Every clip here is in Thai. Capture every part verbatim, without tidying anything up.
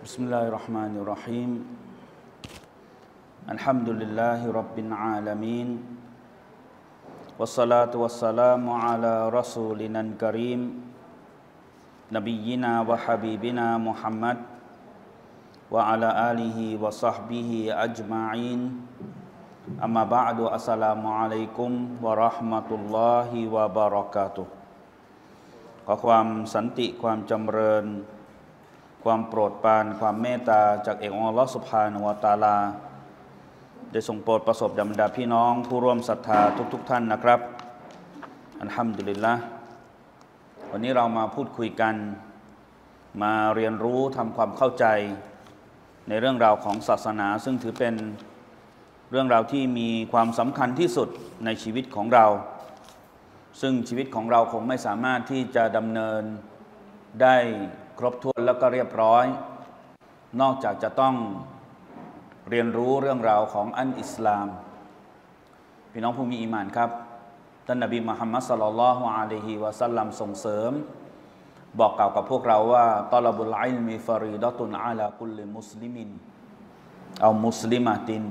بسم الله الرحمن الرحيم الحمد لله رب العالمين والصلاة والسلام على رسولنا الكريم نبينا وحبيبنا محمد وعلى آله وصحبه أجمعين أما بعد السلام عليكم ورحمة الله وبركاته ขอความสันติความจำเริญความโปรดปรานความเมตตาจากเอกองค์อัลเลาะห์ซุบฮานะฮูวะตะอาลาได้ทรงโปรดประสบแด่บรรดาพี่น้องผู้ร่วมศรัทธาทุกๆท่านนะครับอัลฮัมดุลิลละห์วันนี้เรามาพูดคุยกันมาเรียนรู้ทำความเข้าใจในเรื่องราวของศาสนาซึ่งถือเป็นเรื่องราวที่มีความสำคัญที่สุดในชีวิตของเราซึ่งชีวิตของเราคงไม่สามารถที่จะดำเนินได้ครบถ้วนแล้วก็เรียบร้อยนอกจากจะต้องเรียนรู้เรื่องราวของอันอิสลามพี่น้องผู้มีอีหม่านครับท่านนบีมุฮัมมัดศ็อลลัลลอฮุอะลัยฮิวะซัลลัมส่งเสริมบอกกล่าวกับพวกเราว่าตอลาบุลอิลมีฟารีดะตุนอะลากุลลิมุสลิมินเอามุสลิมะติน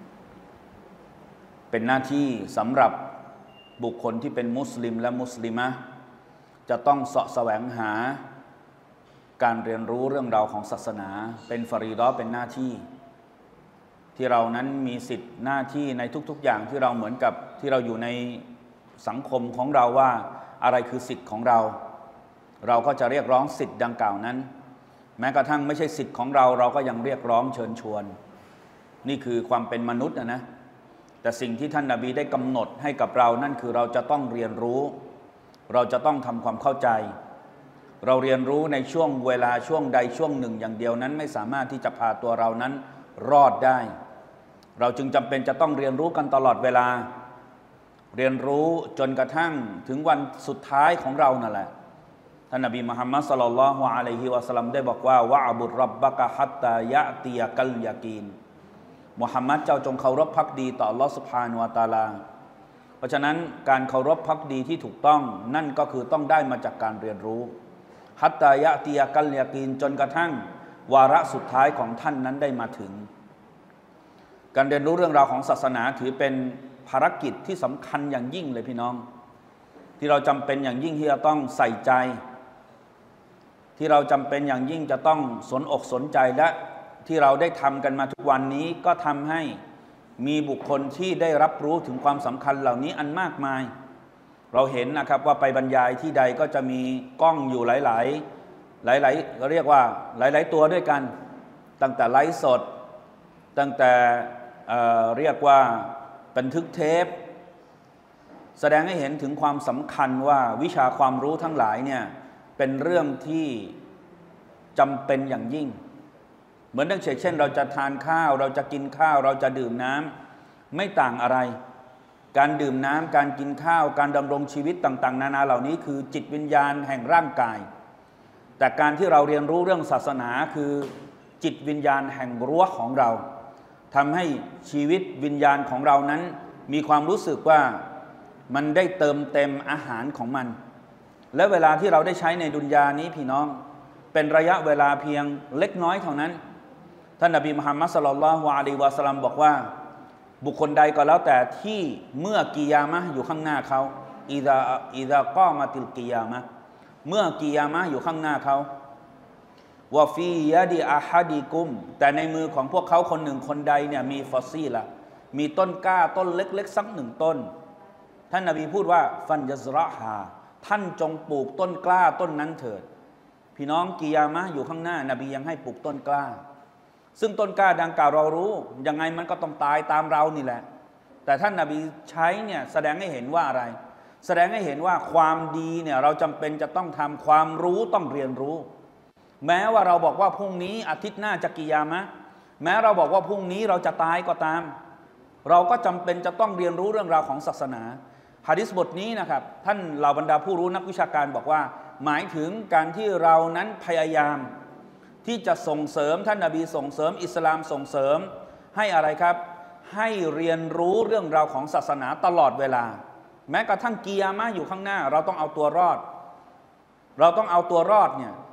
เป็นหน้าที่สำหรับบุคคลที่เป็นมุสลิมและมุสลิมะจะต้องเสาะแสวงหาการเรียนรู้เรื่องราวของศาสนาเป็นฟารีดะห์เป็นหน้าที่ที่เรานั้นมีสิทธิ์หน้าที่ในทุกๆอย่างที่เราเหมือนกับที่เราอยู่ในสังคมของเราว่าอะไรคือสิทธิ์ของเราเราก็จะเรียกร้องสิทธิ์ดังกล่าวนั้นแม้กระทั่งไม่ใช่สิทธิ์ของเราเราก็ยังเรียกร้องเชิญชวนนี่คือความเป็นมนุษย์นะนะแต่สิ่งที่ท่านนบีได้กำหนดให้กับเรานั่นคือเราจะต้องเรียนรู้เราจะต้องทำความเข้าใจเราเรียนรู้ในช่วงเวลาช่วงใดช่วงหนึ่งอย่างเดียวนั้นไม่สามารถที่จะพาตัวเรานั้นรอดได้เราจึงจำเป็นจะต้องเรียนรู้กันตลอดเวลาเรียนรู้จนกระทั่งถึงวันสุดท้ายของเรานั่นแหละท่านนบีมุฮัมมัดศ็อลลัลลอฮุอะลัยฮิวะซัลลัมได้บอกว่าวะอ์บุดร็อบบะกะฮัตตายะติยะกัลยะกีนมุฮัมมัดเจ้าจงเคารพภักดีต่ออัลเลาะห์ซุบฮานะฮูวะตะอาลาเพราะฉะนั้นการเคารพภักดีที่ถูกต้องนั่นก็คือต้องได้มาจากการเรียนรู้ฮัตตายะติยะกัลยะกีนจนกระทั่งวาระสุดท้ายของท่านนั้นได้มาถึงการเรียนรู้เรื่องราวของศาสนาถือเป็นภารกิจที่สำคัญอย่างยิ่งเลยพี่น้องที่เราจำเป็นอย่างยิ่งที่จะต้องใส่ใจที่เราจำเป็นอย่างยิ่งจะต้องสนอกสนใจและที่เราได้ทำกันมาทุกวันนี้ก็ทำให้มีบุคคลที่ได้รับรู้ถึงความสำคัญเหล่านี้อันมากมายเราเห็นนะครับว่าไปบรรยายที่ใดก็จะมีกล้องอยู่หลายๆหลายๆก็เรียกว่าหลายๆตัวด้วยกันตั้งแต่ไลฟ์สดตั้งแต่ เอ่อ เรียกว่าบันทึกเทปแสดงให้เห็นถึงความสำคัญว่าวิชาความรู้ทั้งหลายเนี่ยเป็นเรื่องที่จำเป็นอย่างยิ่งเหมือนดังเช่นเราจะทานข้าวเราจะกินข้าวเราจะดื่มน้ำไม่ต่างอะไรการดื่มน้ำการกินข้าวการดำรงชีวิตต่างๆนานาเหล่านี้คือจิตวิญญาณแห่งร่างกายแต่การที่เราเรียนรู้เรื่องศาสนาคือจิตวิญญาณแห่งรั้วของเราทำให้ชีวิตวิญญาณของเรานั้นมีความรู้สึกว่ามันได้เติมเต็มอาหารของมันและเวลาที่เราได้ใช้ในดุนยานี้พี่น้องเป็นระยะเวลาเพียงเล็กน้อยเท่านั้นท่านนบีมุฮัมมัดศ็อลลัลลอฮุอะลัยฮิวะซัลลัมบอกว่าบุคคลใดก็แล้วแต่ที่เมื่อกิยามะห์อยู่ข้างหน้าเขาอิซาอิซากอมาติลกิยามะห์เมื่อกิยามะห์อยู่ข้างหน้าเขาวะฟียะดิอะฮัดิกุมแต่ในมือของพวกเขาคนหนึ่งคนใดเนี่ยมีฟอสซีละมีต้นกล้าต้นเล็กๆสักหนึ่งต้นท่านนบีพูดว่าฟันยัซเราะฮาท่านจงปลูกต้นกล้าต้นนั้นเถิดพี่น้องกิยามะห์อยู่ข้างหน้านบียังให้ปลูกต้นกล้าซึ่งต้นกล้าดังกล่าวเรารู้ยังไงมันก็ต้องตายตามเรานี่แหละแต่ท่านนบีใช้เนี่ยแสดงให้เห็นว่าอะไรแสดงให้เห็นว่าความดีเนี่ยเราจำเป็นจะต้องทำความรู้ต้องเรียนรู้แม้ว่าเราบอกว่าพรุ่งนี้อาทิตย์หน้าจะกิยามะห์แม้เราบอกว่าพรุ่งนี้เราจะตายก็ตามเราก็จำเป็นจะต้องเรียนรู้เรื่องราวของศาสนาหะดีษบทนี้นะครับท่านเหล่าบรรดาผู้รู้นักวิชาการบอกว่าหมายถึงการที่เรานั้นพยายามที่จะส่งเสริมท่านนบีส่งเสริมอิสลามส่งเสริมให้อะไรครับให้เรียนรู้เรื่องราวของศาสนาตลอดเวลาแม้กระทั่งกิยามะห์อยู่ข้างหน้าเราต้องเอาตัวรอดเราต้องเอาตัวรอดเนี่ย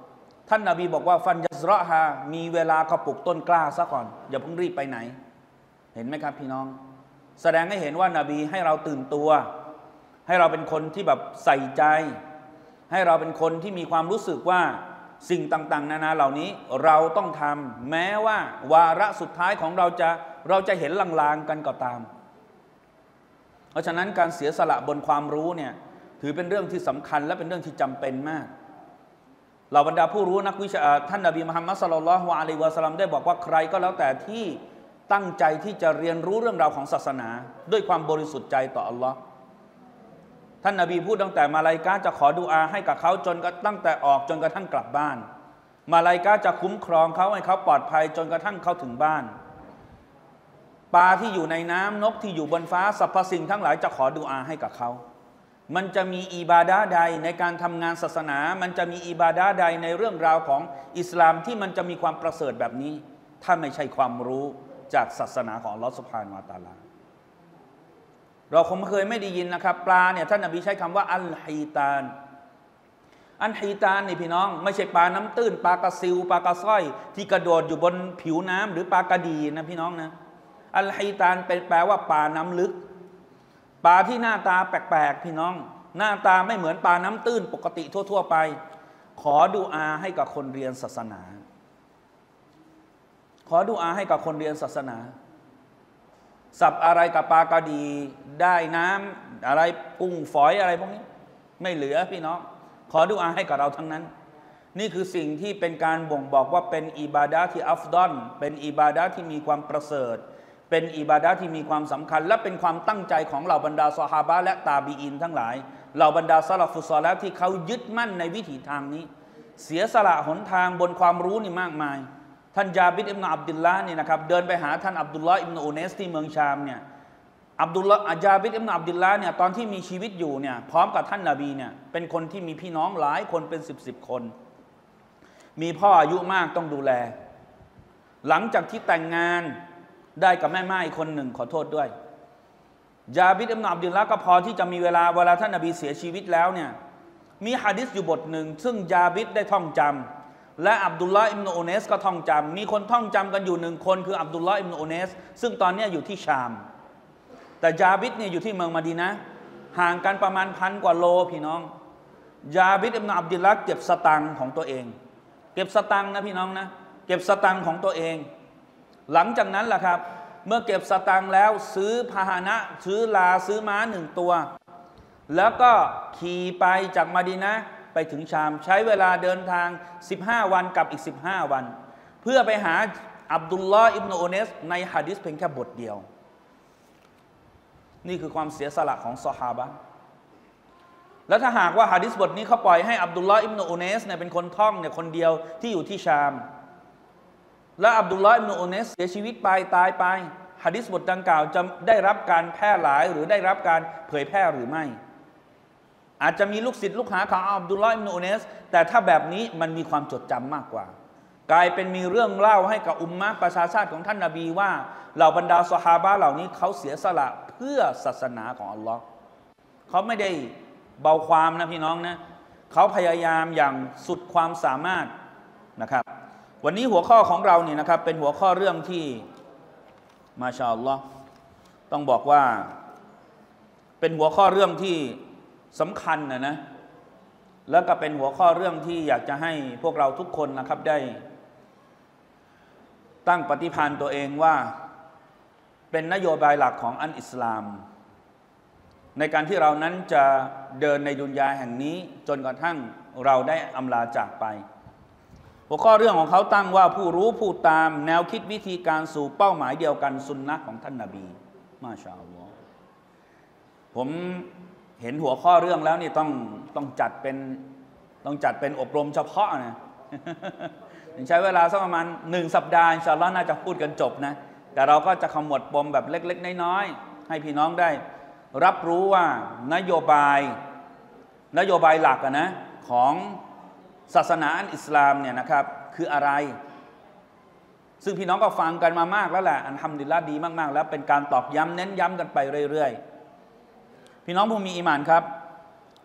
ท่านนบีบอกว่าฟันยัซเราะฮามีเวลาก็ปลูกต้นกล้าซะก่อนอย่าเพิ่งรีบไปไหนเห็นไหมครับพี่น้องแสดงให้เห็นว่านบีให้เราตื่นตัวให้เราเป็นคนที่แบบใส่ใจให้เราเป็นคนที่มีความรู้สึกว่าสิ่งต่างๆนานาเหล่านี้เราต้องทำแม้ว่าวาระสุดท้ายของเราจะเราจะเห็นลางๆกันก็ตามเพราะฉะนั้นการเสียสละบนความรู้เนี่ยถือเป็นเรื่องที่สำคัญและเป็นเรื่องที่จำเป็นมากเหล่าบรรดาผู้รู้นักวิชาท่านนบีมุฮัมมัดศ็อลลัลลอฮุอะลัยฮิวะซัลลัมได้บอกว่าใครก็แล้วแต่ที่ตั้งใจที่จะเรียนรู้เรื่องราวของศาสนาด้วยความบริสุทธิ์ใจต่ออัลลอฮ์ท่านนบีพูดตั้งแต่มาลาอิกะฮ์จะขอดุอาให้กับเขาจนตั้งแต่ออกจนกระทั่งกลับบ้านมาลาอิกะฮ์จะคุ้มครองเขาให้เขาปลอดภัยจนกระทั่งเขาถึงบ้านปลาที่อยู่ในน้ำนกที่อยู่บนฟ้าสรรพสิ่งทั้งหลายจะขอดุอาให้กับเขามันจะมีอิบาดะห์ใดในการทำงานศาสนามันจะมีอิบาดะห์ใดในเรื่องราวของอิสลามที่มันจะมีความประเสริฐแบบนี้ถ้าไม่ใช่ความรู้จากศาสนาของอัลเลาะห์ซุบฮานะฮูวะตะอาลาเราคงเคยไม่ได้ยินนะครับปลาเนี่ยท่านนบีใช้คำว่าอัลฮีตานอัลฮีตานนี่พี่น้องไม่ใช่ปลาน้ำตื้นปลากระซิวปลากระสร้อยที่กระโดดอยู่บนผิวน้ำหรือปลากระดีนะพี่น้องนะอัลฮีตานเป็นแปลว่าปลาน้ำลึกปลาที่หน้าตาแปลกๆพี่น้องหน้าตาไม่เหมือนปลาน้ำตื้นปกติทั่วๆไปขอดุอาให้กับคนเรียนศาสนาขอดุอาให้กับคนเรียนศาสนาสับอะไรกับปลากระดีได้น้ำอะไรกุ้งฝอยอะไรพวกนี้ไม่เหลือพี่น้องขอดุอาให้กับเราทั้งนั้นนี่คือสิ่งที่เป็นการบ่งบอกว่าเป็นอิบาดะห์ที่อัฟฎอลเป็นอิบาดะห์ที่มีความประเสริฐเป็นอิบาดะห์ที่มีความสำคัญและเป็นความตั้งใจของเหล่าบรรดาซอฮาบะห์และตาบีอินทั้งหลายเหล่าบรรดาซะลาฟุศอลิฮ์ที่เขายึดมั่นในวิถีทางนี้เสียสละหนทางบนความรู้นี่มากมายท่านญาบิรอิบนุอับดุลลาห์นี่นะครับเดินไปหาท่านอับดุลลอฮ์อิบนุอุเนสที่เมืองชามเนี่ยอับดุลลอฮ์ญาบิรอิบนุอับดุลลาห์เนี่ยตอนที่มีชีวิตอยู่เนี่ยพร้อมกับท่านนบีเนี่ยเป็นคนที่มีพี่น้องหลายคนเป็นสิบสิบคนมีพ่ออายุมากต้องดูแลหลังจากที่แต่งงานได้กับแม่ไม้คนหนึ่งขอโทษด้วยญาบิรอิบนุอับดุลลาห์ก็พอที่จะมีเวลาเวลาท่านนบีเสียชีวิตแล้วเนี่ยมีหะดีษอยู่บทหนึ่งซึ่งญาบิรได้ท่องจำและอับดุลลอฮ์อิบนุอุเนสก็ท่องจำมีคนท่องจำกันอยู่หนึ่งคนคืออับดุลลอฮ์อิบนุอุเนสซึ่งตอนนี้อยู่ที่ชามแต่ญาบิรเนี่ยอยู่ที่เมืองมะดีนะห์ห่างกันประมาณพันกว่าโลพี่น้องญาบิรอิบนุอับดุลลาห์เก็บสตังค์ของตัวเองเก็บสตังค์นะพี่น้องนะเก็บสตังค์ของตัวเองหลังจากนั้นล่ะครับเมื่อเก็บสตังค์แล้วซื้อพาหนะซื้อลาซื้อม้าหนึ่งตัวแล้วก็ขี่ไปจากมะดีนะห์ไปถึงชามใช้เวลาเดินทางสิบห้าวันกับอีกสิบห้าวันเพื่อไปหาอับดุลลอฮ์อิบนุอุเนสในหะดีษเพียงแค่บทเดียวนี่คือความเสียสละของซอฮาบะห์แล้วถ้าหากว่าหะดีษบทนี้เขาปล่อยให้อับดุลลอฮ์อิบนุอุเนสเนี่ยเป็นคนท่องเนี่ยคนเดียวที่อยู่ที่ชามและอับดุลลอฮ์อิบนุอุเนสเสียชีวิตไปตายไปหะดีษบทดังกล่าวจะได้รับการแพร่หลายหรือได้รับการเผยแพร่หรือไม่อาจจะมีลูกศิษย์ลูกหาของอับดุลลอฮ์อิบนุอุเนสแต่ถ้าแบบนี้มันมีความจดจำมากกว่ากลายเป็นมีเรื่องเล่าให้กับอุมมะห์ประชาชาติของท่านนบีว่าเหล่าบรรดาซอฮาบะห์เหล่านี้เขาเสียสละเพื่อศาสนาของอัลลอฮ์เขาไม่ได้เบาความนะพี่น้องนะเขาพยายามอย่างสุดความสามารถนะครับวันนี้หัวข้อของเราเนี่ยนะครับเป็นหัวข้อเรื่องที่มาชาอัลลอฮ์ต้องบอกว่าเป็นหัวข้อเรื่องที่สำคัญนะนะแล้วก็เป็นหัวข้อเรื่องที่อยากจะให้พวกเราทุกคนนะครับได้ตั้งปฏิภาณตัวเองว่าเป็นนโยบายหลักของอันอิสลามในการที่เรานั้นจะเดินในดุนยาแห่งนี้จนกระทั่งเราได้อำลาจากไปหัวข้อเรื่องของเขาตั้งว่าผู้รู้ผู้ตามแนวคิดวิธีการสู่เป้าหมายเดียวกันซุนนะห์ของท่านนบีมาชาอัลลอฮ์ผมเห็นหัวข้อเรื่องแล้วนี่ต้องต้องจัดเป็นต้องจัดเป็นอบรมเฉพาะนะใช้เวลาสักประมาณหนึ่งสัปดาห์อินชาอัลลอฮ์น่าจะพูดกันจบนะแต่เราก็จะขมวดปมแบบเล็กๆน้อยๆให้พี่น้องได้รับรู้ว่านโยบายนโยบายหลักนะของศาสนาอันอิสลามเนี่ยนะครับคืออะไรซึ่งพี่น้องก็ฟังกันมามากแล้วแหละอัลฮัมดุลิลละห์ดีมากๆแล้วเป็นการตอกย้ำเน้นย้ำกันไปเรื่อยๆพี่น้องผู้มีอีหม่านครับ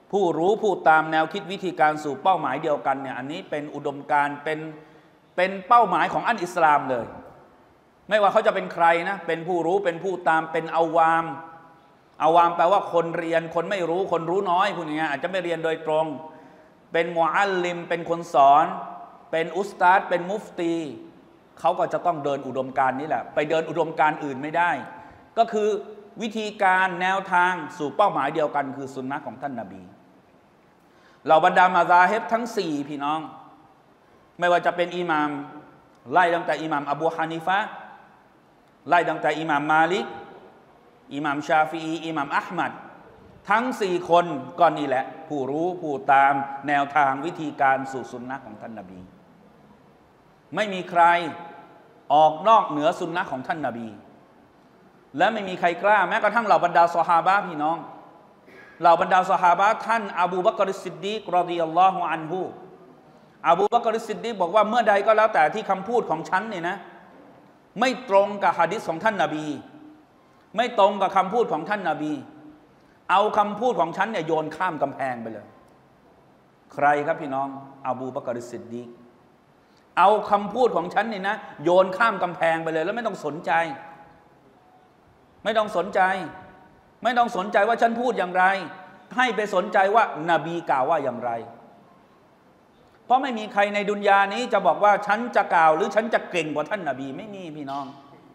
ผู้รู้ผู้ตามแนวคิดวิธีการสู่เป้าหมายเดียวกันเนี่ยอันนี้เป็นอุดมการณ์เป็นเป็นเป้าหมายของอันอิสลามเลยไม่ว่าเขาจะเป็นใครนะเป็นผู้รู้เป็นผู้ตามเป็นอาวามอาวามแปลว่าคนเรียนคนไม่รู้คนรู้น้อยพูดง่ายๆอาจจะไม่เรียนโดยตรงเป็นมุอัลลิมเป็นคนสอนเป็นอุสตาดเป็นมุฟตีเขาก็จะต้องเดินอุดมการณ์นี้แหละไปเดินอุดมการณ์อื่นไม่ได้ก็คือวิธีการแนวทางสู่เป้าหมายเดียวกันคือสุนนะของท่านนบีเหล่าบรรดามาซาฮิบทั้งสี่พี่น้องไม่ว่าจะเป็นอิหม่ามไล่ตั้งแต่อิหม่ามอบูฮานิฟะห์ไล่ตั้งแต่อิหม่ามมาลิกอิหม่ามชาฟีอีอิหม่ามอะห์มัดทั้งสี่คนก็นี่แหละผู้รู้ผู้ตามแนวทางวิธีการสู่สุนนะของท่านนบีไม่มีใครออกนอกเหนือสุนนะของท่านนบีและไม่มีใครกล้าแม้กระทั่งเหล่าบรรดาซอฮาบะห์พี่น้องเหล่าบรรดาซอฮาบะห์ท่านอบูบักรซิดดีกรอฎิยัลลอฮุอันฮุอบูบักรซิดดีกบอกว่าเมื่อใดก็แล้วแต่ที่คำพูดของฉันเนี่ยนะไม่ตรงกับหะดีษของท่านนบีไม่ตรงกับคำพูดของท่านนบีเอาคำพูดของฉันเนี่ยโยนข้ามกำแพงไปเลยใครครับพี่น้องอบูบักรซิดดีกเอาคำพูดของฉันเนี่ยนะโยนข้ามกำแพงไปเลยแล้วไม่ต้องสนใจไม่ต้องสนใจไม่ต้องสนใจว่าฉันพูดอย่างไรให้ไปสนใจว่านบีกล่าวว่าอย่างไรเพราะไม่มีใครในดุนยานี้จะบอกว่าฉันจะกล่าวหรือฉันจะเก่งกว่าท่านนบีไม่มีพี่น้อง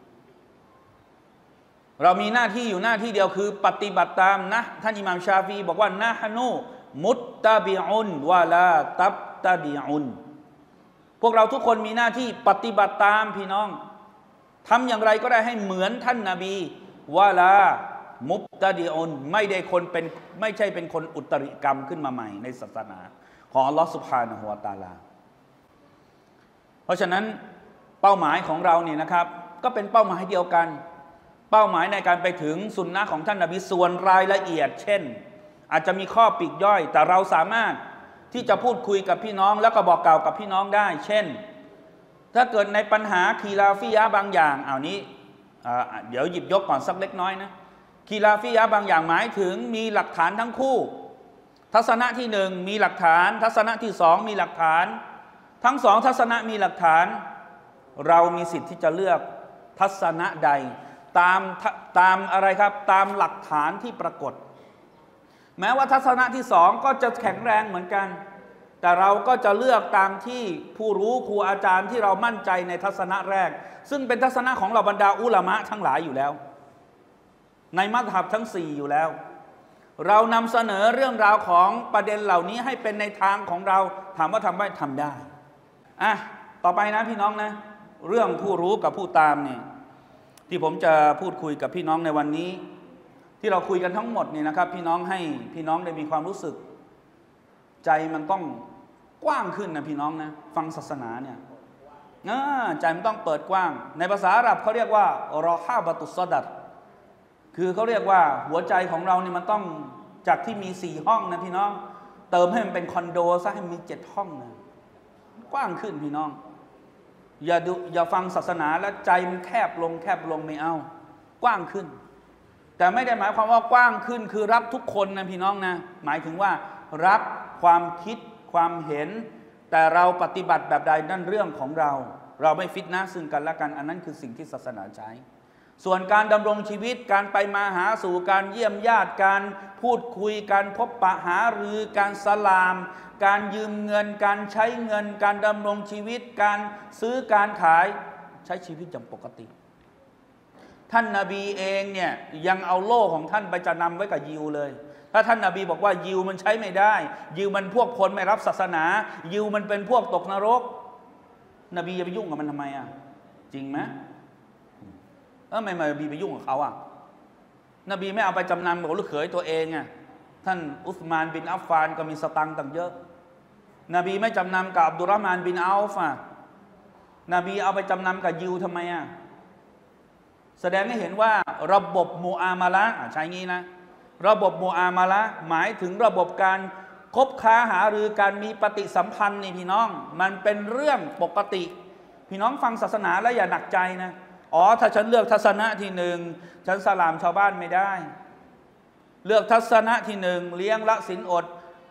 เรามีหน้าที่อยู่หน้าที่เดียวคือปฏิบัติตามนะท่านอิหม่ามชาฟีบอกว่านะฮะนูมุตตะบิอุนวะลาตับตะบิอุนพวกเราทุกคนมีหน้าที่ปฏิบัติตามพี่น้องทำอย่างไรก็ได้ให้เหมือนท่านนบีวะลามุบตะดิอุนไม่ได้คนเป็นไม่ใช่เป็นคนอุตริกรรมขึ้นมาใหม่ในศาสนาของอัลลอฮฺซุบฮานะฮูวะตะอาลาเพราะฉะนั้นเป้าหมายของเราเนี่ยนะครับก็เป็นเป้าหมายเดียวกันเป้าหมายในการไปถึงสุนนะของท่านนบีส่วนรายละเอียดเช่นอาจจะมีข้อปลีกย่อยแต่เราสามารถที่จะพูดคุยกับพี่น้องแล้วก็บอกกล่าวกับพี่น้องได้เช่นถ้าเกิดในปัญหาคีลาฟียะบางอย่างเอานี้เดี๋ยวหยิบยกก่อนสักเล็กน้อยนะคีลาฟียะบางอย่างหมายถึงมีหลักฐานทั้งคู่ทัศนะที่หนึ่งมีหลักฐานทัศนะที่สองมีหลักฐานทั้งสองทัศนะมีหลักฐานเรามีสิทธิ์ที่จะเลือกทัศนะใดตามตามอะไรครับตามหลักฐานที่ปรากฏแม้ว่าทัศนะที่สองก็จะแข็งแรงเหมือนกันแต่เราก็จะเลือกตามที่ผู้รู้ครูอาจารย์ที่เรามั่นใจในทัศนะแรกซึ่งเป็นทัศนะของเราบรรดาอุลามะทั้งหลายอยู่แล้วในมัซฮับทั้งสี่อยู่แล้วเรานำเสนอเรื่องราวของประเด็นเหล่านี้ให้เป็นในทางของเราถามว่าทำได้ทำได้อ่ะต่อไปนะพี่น้องนะเรื่องผู้รู้กับผู้ตามเนี่ยที่ผมจะพูดคุยกับพี่น้องในวันนี้ที่เราคุยกันทั้งหมดนี่นะครับพี่น้องให้พี่น้องได้มีความรู้สึกใจมันต้องกว้างขึ้นนะพี่น้องนะฟังศาสนาเนี่ยใจมันต้องเปิดกว้างในภาษาอาหรับเขาเรียกว่ารอฮาบะตุสซอดัรคือเขาเรียกว่าหัวใจของเราเนี่ยมันต้องจากที่มีสี่ห้องนะพี่น้องเติมให้มันเป็นคอนโดซะให้มีเจ็ดห้องนะกว้างขึ้นพี่น้องอย่าดูอย่าฟังศาสนาแล้วใจมันแคบลงแคบลงไม่เอากว้างขึ้นแต่ไม่ได้หมายความว่ากว้างขึ้นคือรับทุกคนนะพี่น้องนะหมายถึงว่ารับความคิดความเห็นแต่เราปฏิบัติแบบใดนั่นเรื่องของเราเราไม่ฟิตนะซึ่งกันและกันอันนั้นคือสิ่งที่ศาสนาใช้ส่วนการดำรงชีวิตการไปมาหาสู่การเยี่ยมญาติการพูดคุยการพบปะหารือการสลามการยืมเงินการใช้เงินการดำรงชีวิตการซื้อการขายใช้ชีวิตอย่างปกติท่านนบีเองเนี่ยยังเอาโล่ของท่านไปจำนำไว้กับยิวเลยถ้าท่านนบีบอกว่ายิวมันใช้ไม่ได้ยิวมันพวกคนไม่รับศาสนายิวมันเป็นพวกตกนรกนบีจะไปยุ่งกับมันทำไมอ่ะจริงไหมเออไม่มานบีไปยุ่งกับเขาอ่ะนบีไม่เอาไปจำนำกับลูกเขยตัวเองอ่ะท่านอุสมานบินอัฟฟานก็มีสตังค์ตั้งเยอะนบีไม่จำนำกับอับดุลรอห์มานบินอัลฟอ่ะนบีเอาไปจำนำกับยิวทำไมอ่ะแสดงให้เห็นว่าระบบมูอามาละใช้งี้นะระบบมูอามาละหมายถึงระบบการคบค้าหารือการมีปฏิสัมพันธ์นี่พี่น้องมันเป็นเรื่องปกติพี่น้องฟังศาสนาแล้วอย่าหนักใจนะอ๋อถ้าฉันเลือกทัศนะที่หนึ่งฉันสลามชาวบ้านไม่ได้เลือกทัศนะที่หนึ่งเลี้ยงละศีลอด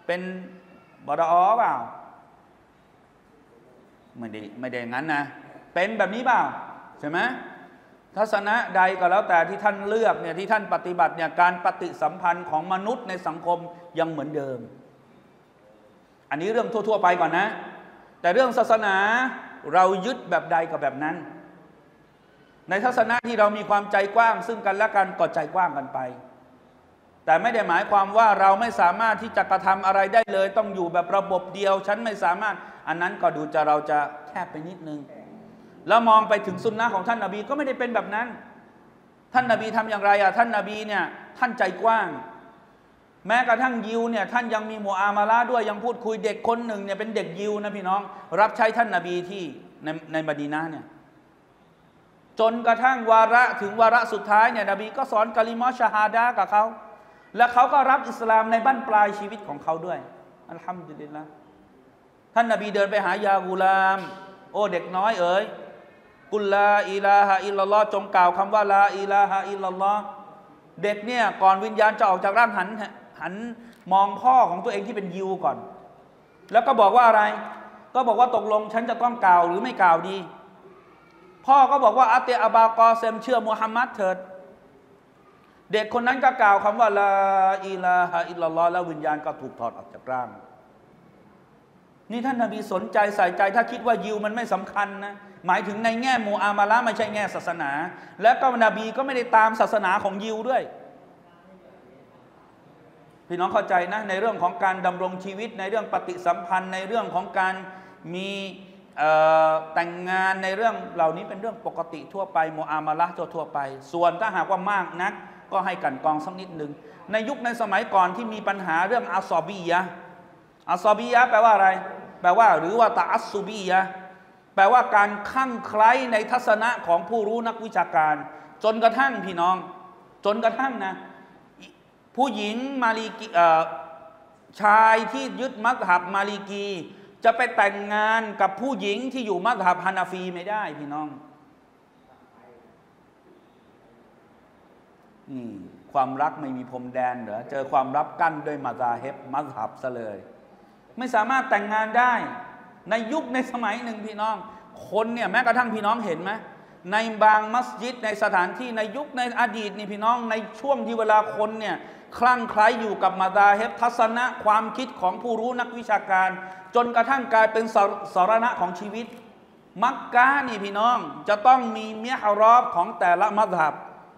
เป็นบดอเปล่าไม่ได้ไม่ได้งั้นนะเป็นแบบนี้เปล่าใช่ไหมทัศนะใดก็แล้วแต่ที่ท่านเลือกเนี่ยที่ท่านปฏิบัติเนี่ยการปฏิสัมพันธ์ของมนุษย์ในสังคมยังเหมือนเดิมอันนี้เรื่องทั่วๆไปก่อนนะแต่เรื่องศาสนาเรายึดแบบใดกับแบบนั้นในทัศนะที่เรามีความใจกว้างซึ่งกันและกันก็ใจกว้างกันไปแต่ไม่ได้หมายความว่าเราไม่สามารถที่จะกระทำอะไรได้เลยต้องอยู่แบบระบบเดียวฉันไม่สามารถอันนั้นก็ดูจะเราจะแคบไปนิดนึงแล้วมองไปถึงสุนนะของท่านนบีก็ไม่ได้เป็นแบบนั้นท่านนบีทำอย่างไรอ่ะท่านนบีเนี่ยท่านใจกว้างแม้กระทั่งยิวเนี่ยท่านยังมีมุอามาละห์ด้วยยังพูดคุยเด็กคนหนึ่งเนี่ยเป็นเด็กยิวนะพี่น้องรับใช้ท่านนบีที่ในในมะดีนะห์เนี่ยจนกระทั่งวาระถึงวาระสุดท้ายเนี่ยนบีก็สอนกะลิมะชะฮาดะห์กับเขาและเขาก็รับอิสลามในบั้นปลายชีวิตของเขาด้วยอัลฮัมดุลิลละห์ท่านนบีเดินไปหายากุลามโอ้เด็กน้อยเอ๋ยกุลลาอิลาฮะอิลลัลลอฮ์จงกล่าวคำว่าลาอิลาฮะอิลลัลลอฮ์เด็กเนี่ยก่อนวิญญาณจะออกจากร่างหันหันมองพ่อของตัวเองที่เป็นยิวก่อนแล้วก็บอกว่าอะไรก็บอกว่าตกลงฉันจะต้องกล่าวหรือไม่กล่าวดีพ่อก็บอกว่าอัตเตอบากอเซมเชื่อมุฮัมมัดเถิดเด็กคนนั้นก็กล่าวคำว่าลาอิลาฮะอิลลัลลอฮ์แล้ววิญญาณก็ถูกถอดออกจากร่างนี่ท่านนบีสนใจใส่ใจถ้าคิดว่ายิวมันไม่สำคัญนะหมายถึงในแง่มุอามาละห์ไม่ใช่แง่ศาสนาแล้วก็นบีก็ไม่ได้ตามศาสนาของยิวด้วยพี่น้องเข้าใจนะในเรื่องของการดำรงชีวิตในเรื่องปฏิสัมพันธ์ในเรื่องของการมีแต่งงานในเรื่องเหล่านี้เป็นเรื่องปกติทั่วไปมุอามาละห์ทั่วไปส่วนถ้าหากว่ามากนักก็ให้กันกองสักนิดหนึ่งในยุคในสมัยก่อนที่มีปัญหาเรื่องอัศบียะอัศบียะแปลว่าอะไรแปลว่าหรือว่าตะอัสซุบียะแปลว่าการคลั่งไคล้ในทัศนะของผู้รู้นักวิชาการจนกระทั่งพี่น้องจนกระทั่งนะผู้หญิงมาลีกีชายที่ยึดมัซฮับมาลีกีจะไปแต่งงานกับผู้หญิงที่อยู่มัซฮับฮานาฟีไม่ได้พี่น้องนี่ความรักไม่มีพรมแดนเหรอเจอความรับกั้นด้วยมาซาฮิบมัซฮับซะเลยไม่สามารถแต่งงานได้ในยุคในสมัยหนึ่งพี่น้องคนเนี่ยแม้กระทั่งพี่น้องเห็นไหมในบางมัสยิดในสถานที่ในยุคในอดีตนี่พี่น้องในช่วงที่เวลาคนเนี่ยคลั่งไคล้อยู่กับมาซาฮิบทัศนะความคิดของผู้รู้นักวิชาการจนกระทั่งกลายเป็นสรณะของชีวิตมักกะนี่พี่น้องจะต้องมีเมียฮารอบของแต่ละมัซฮับ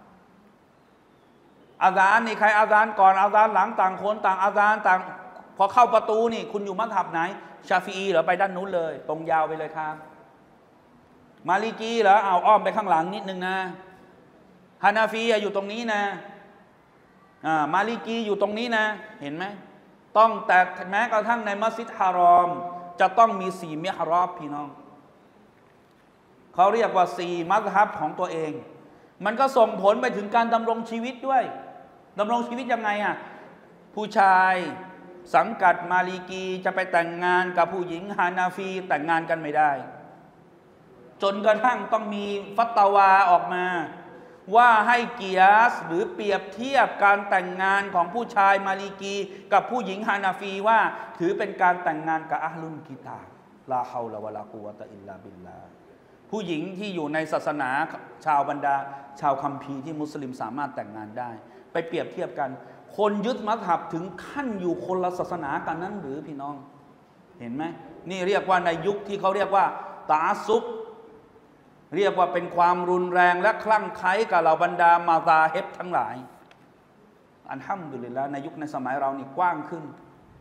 อาซานนี่ใครอาซานก่อนอาซานหลังต่างคนต่างอาซานต่างพอเข้าประตูนี่คุณอยู่มัซฮับไหนชาฟีอีเหรอไปด้านนู้นเลยตรงยาวไปเลยครับมาลิกีเหรอเอาอ้อมไปข้างหลังนิดนึงนะฮานาฟีอยู่ตรงนี้นะอ่ามาลิกีอยู่ตรงนี้นะเห็นไหมต้องแต่แม้กระทั่งในมัสยิดฮารอมจะต้องมีสี่มิฮรอบพี่น้องเขาเรียกว่าสี่มัซฮับของตัวเองมันก็ส่งผลไปถึงการดำรงชีวิตด้วยดำรงชีวิตยังไงอ่ะผู้ชายสังกัดมาลีกีจะไปแต่งงานกับผู้หญิงฮานาฟีแต่งงานกันไม่ได้จนกระทั่งต้องมีฟัตวาออกมาว่าให้กิยาสหรือเปรียบเทียบการแต่งงานของผู้ชายมาลีกีกับผู้หญิงฮานาฟีว่าถือเป็นการแต่งงานกับอะห์ลุลกิตาบลาฮาวละวะลากุวะตะอิลลาบิลลาห์ผู้หญิงที่อยู่ในศาสนาชาวบรรดาชาวคัมภีร์ที่มุสลิมสามารถแต่งงานได้ไปเปรียบเทียบกันคนยึดมัซฮับถึงขั้นอยู่คนละศาสนากันนั้นหรือพี่น้องเห็นไหมนี่เรียกว่าในยุคที่เขาเรียกว่าตาซุบเรียกว่าเป็นความรุนแรงและคลั่งไคล้กับเหล่าบรรดามาซาฮิบทั้งหลายอัลฮัมดุลิลละห์ในยุคในสมัยเรานี่กว้างขึ้น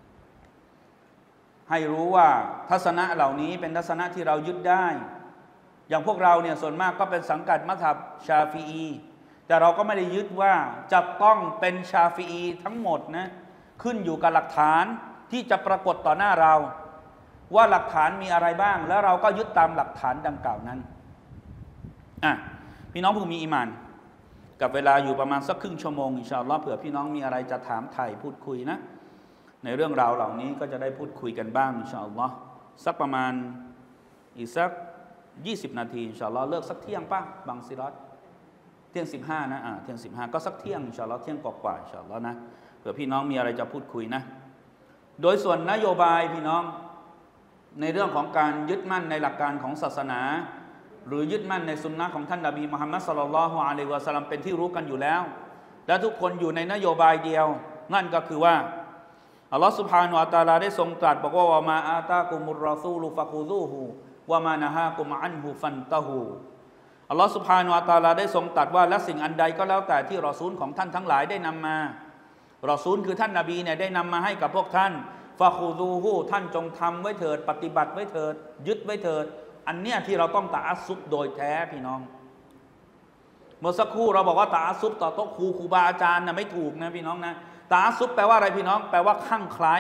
ให้รู้ว่าทัศนะเหล่านี้เป็นทัศนะที่เรายึดได้อย่างพวกเราเนี่ยส่วนมากก็เป็นสังกัดมัซฮับชาฟีอีแต่เราก็ไม่ได้ยึดว่าจะต้องเป็นชาฟีอีทั้งหมดนะขึ้นอยู่กับหลักฐานที่จะปรากฏต่อหน้าเราว่าหลักฐานมีอะไรบ้างแล้วเราก็ยึดตามหลักฐานดังกล่าวนั้นอ่ะพี่น้องผู้มีอีหม่านกับเวลาอยู่ประมาณสักครึ่งชั่วโมงอินชาอัลลอฮ์เผื่อพี่น้องมีอะไรจะถามไถ่พูดคุยนะในเรื่องราวเหล่านี้ก็จะได้พูดคุยกันบ้างอินชาอัลลอฮ์สักประมาณอีกสักยี่สิบนาทีอินชาอัลลอฮ์เลิกสักเที่ยงป่ะบางซิรัตเที่ยงสิบห้านะอ่าเที่ยงสิบห้าก็สักเที่ยงอินชาอัลลอฮ์เที่ยงกว่าๆอินชาอัลลอฮ์นะเผื่อพี่น้องมีอะไรจะพูดคุยนะโดยส่วนนโยบายพี่น้องในเรื่องของการยึดมั่นในหลักการของศาสนาหรือยึดมั่นในสุนนะของท่านนบีมุฮัมมัดศ็อลลัลลอฮุอะลัยฮิวะซัลลัมเป็นที่รู้กันอยู่แล้วและทุกคนอยู่ในนโยบายเดียวนั่นก็คือว่าอัลลอฮฺซุบฮานะฮูวะตะอาลาได้ทรงตรัสบอกว่าวะมาอาตากุมุรรอซูลุฟะคุซูฮูวะมานะฮากุมอันฮุฟันตะฮูอัลลอฮฺซุบฮานะฮูวะตะอาลาได้ทรงตรัสว่าและสิ่งอันใดก็แล้วแต่ที่รอซูลของท่านทั้งหลายได้นำมารอซูลคือท่านนบีเนี่ยได้นำมาให้กับพวกท่านฟะคูซูฮูท่านจงทำไว้เถิดปฏิบัติไว้เถิดยึดไว้เถิดอันเนี้ยที่เราต้องตะอัสซุบโดยแท้พี่น้องเมื่อสักครู่เราบอกว่าตะอัสซุบต่อโต๊ะครูครูบาอาจารย์นะไม่ถูกนะพี่น้องนะตะอัสซุบแปลว่าอะไรพี่น้องแปลว่าคลั่งไคล้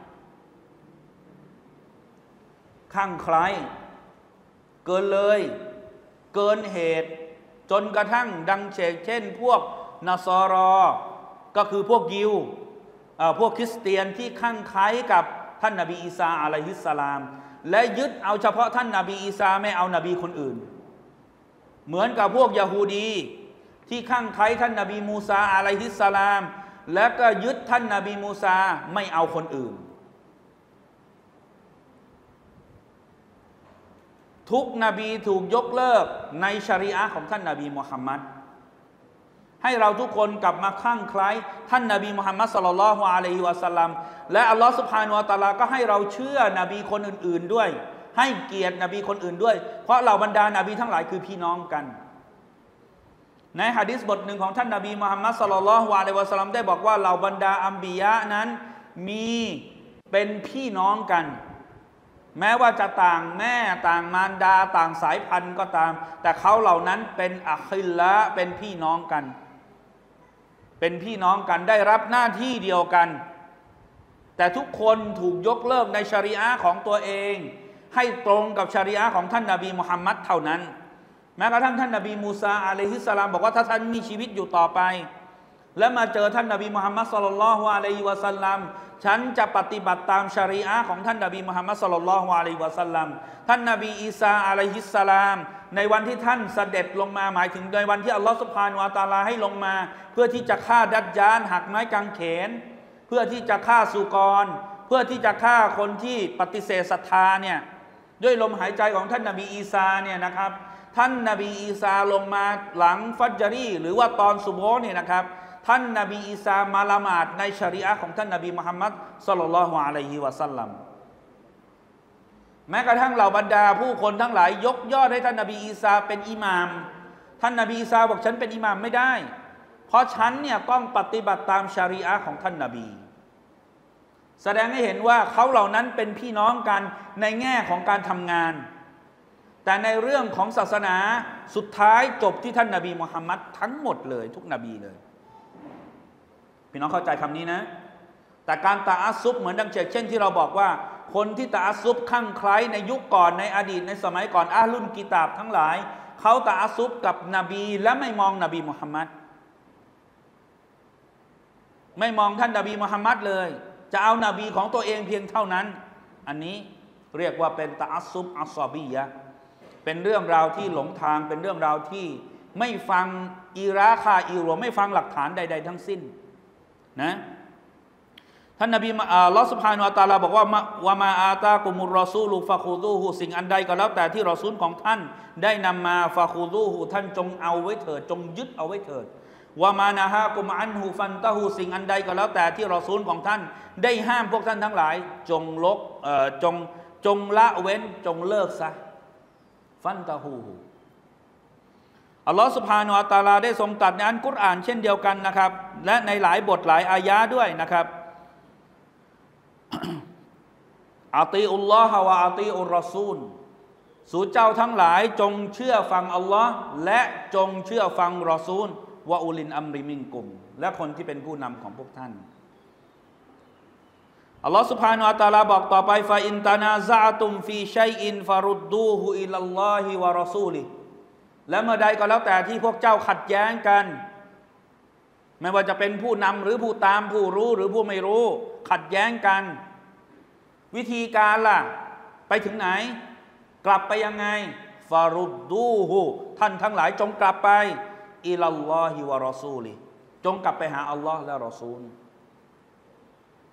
คลั่งไคล้เกินเลยเกินเหตุจนกระทั่งดังเช่นพวกนัสรอก็คือพวกยิวพวกคริสเตียนที่คลั่งไคล้กับท่านนบีอีสาอะลัยฮิสสลามและยึดเอาเฉพาะท่านนบีอีสาไม่เอานบีคนอื่นเหมือนกับพวกยะฮูดีที่คลั่งไคล้ท่านนบีมูซาอะลัยฮิสสลามและก็ยึดท่านนบีมูซาไม่เอาคนอื่นทุกนบีถูกยกเลิกในชะรีอะห์ของท่านนบีมุฮัมมัดให้เราทุกคนกลับมาคลั่งไคล้ท่านนบีมุฮัมมัดศ็อลลัลลอฮุอะลัยฮิวะซัลลัมและอัลลอฮฺซุบฮานะฮูวะตะอาลาก็ให้เราเชื่อนบีคนอื่นๆด้วยให้เกียรตินบีคนอื่นด้วยเพราะเหล่าบรรดานบีทั้งหลายคือพี่น้องกันในหะดีษบทหนึ่งของท่านนบีมุฮัมมัดศ็อลลัลลอฮุอะลัยฮิวะซัลลัมได้บอกว่าเหล่าบรรดาอัมบิยะนั้นมีเป็นพี่น้องกันแม้ว่าจะต่างแม่ต่างมารดาต่างสายพันธุ์ก็ตามแต่เขาเหล่านั้นเป็นอัคิลละเป็นพี่น้องกันเป็นพี่น้องกันได้รับหน้าที่เดียวกันแต่ทุกคนถูกยกเลิกในชะรีอะห์ของตัวเองให้ตรงกับชะรีอะห์ของท่านนบีมุฮัมมัดเท่านั้นแม้กระทั่งท่านนบีมูซาอะลัยฮิสสลามบอกว่าถ้าท่านมีชีวิตอยู่ต่อไปและมาเจอท่านนบีมุฮัมมัดศ็อลลัลลอฮุอะลัยฮิวะซัลลัมฉันจะปฏิบัติตามชะรีอะห์ของท่านนบีมุฮัมมัดศ็อลลัลลอฮุอะลัยฮิวะซัลลัมท่านนบีอีสาอะลัยฮิสสลามในวันที่ท่านเสด็จลงมาหมายถึงในวันที่อัลลอฮฺซุบฮานะฮูวะตะอาลาให้ลงมาเพื่อที่จะฆ่าดัจญาลหักไม้กางเขนเพื่อที่จะฆ่าสุกรเพื่อที่จะฆ่าคนที่ปฏิเสธศรัทธาเนี่ยด้วยลมหายใจของท่านนบีอีสาเนี่ยนะครับท่านนบีอีสาลงมาหลังฟัจรีหรือว่าตอนซุบฮ์เนี่ยนะครับท่านนบีอีสามาละหมาดในชะรีอะห์ของท่านนบีมุฮัมมัดศ็อลลัลลอฮุอะลัยฮิวะซัลลัมแม้กระทั่งเหล่าบรรดาผู้คนทั้งหลายยกยอดให้ท่านนบีอีสาเป็นอิหม่ามท่านนบีอีสาบอกฉันเป็นอิหม่ามไม่ได้เพราะฉันเนี่ยต้องปฏิบัติตามชะรีอะห์ของท่านนบีแสดงให้เห็นว่าเขาเหล่านั้นเป็นพี่น้องกันในแง่ของการทำงานแต่ในเรื่องของศาสนาสุดท้ายจบที่ท่านนบีมุฮัมมัดทั้งหมดเลยทุกนบีเลยพี่น้องเข้าใจคำนี้นะแต่การตะอัสซุบเหมือนดังเช่นที่เราบอกว่าคนที่ตะอัสซุบคลั่งไคล้ในยุคก่อนในอดีตในสมัยก่อนอะห์ลุลกิตาบทั้งหลายเขาตะอัสซุบกับนบีและไม่มองนบีมุฮัมมัดไม่มองท่านนบีมุฮัมมัดเลยจะเอานบีของตัวเองเพียงเท่านั้นอันนี้เรียกว่าเป็นตะอัสซุบอัศบียะห์เป็นเรื่องราวที่หลงทางเป็นเรื่องราวที่ไม่ฟังอิราคาอิรวไม่ฟังหลักฐานใดๆทั้งสิ้นนะท่านนบีอัลลอฮฺซุบฮานะฮูวะตะอาลาบอกว่าวะมาอาตากุมุรรอซูลุฟะคูซูฮูสิ่งอันใดก็แล้วแต่ที่รอซูลของท่านได้นำมาฟะคูซูฮูท่านจงเอาไว้เถิดจงยึดเอาไว้เถิดวะมานะฮากุมอันฮูฟันตะฮูสิ่งอันใดก็แล้วแต่ที่รอซูลของท่านได้ห้ามพวกท่านทั้งหลายจงลกเอ่อจงจงละเว้นจงเลิกซะฟันตะฮูอัลลอฮฺซุบฮานะฮูวะตะอาลาได้ทรงตรัสในอัลกุรอานเช่นเดียวกันนะครับและในหลายบทหลายอายะห์ด้วยนะครับอาตีอุลลอฮะวะอาตีอุรรอซูลสู่เจ้าทั้งหลายจงเชื่อฟังอัลลอฮ์และจงเชื่อฟังรอซูลวะอุลินอัมริมินกุมและคนที่เป็นผู้นำของพวกท่านอัลลอฮ์ซุบฮานะฮูวะตะอาลาบอกต่อไปฟาอินตานาซะตุมฟีชัยอินฟารุดดูฮุอิลัลลอฮิวะรอซูลิและเมื่อใดก็แล้วแต่ที่พวกเจ้าขัดแย้งกันไม่ว่าจะเป็นผู้นำหรือผู้ตามผู้รู้หรือผู้ไม่รู้ขัดแย้งกันวิธีการล่ะไปถึงไหนกลับไปยังไงฟารุดดูฮุท่านทั้งหลายจงกลับไปอิลัลลอฮิวะรอซูลิจงกลับไปหาอัลลอฮ์และรอซูล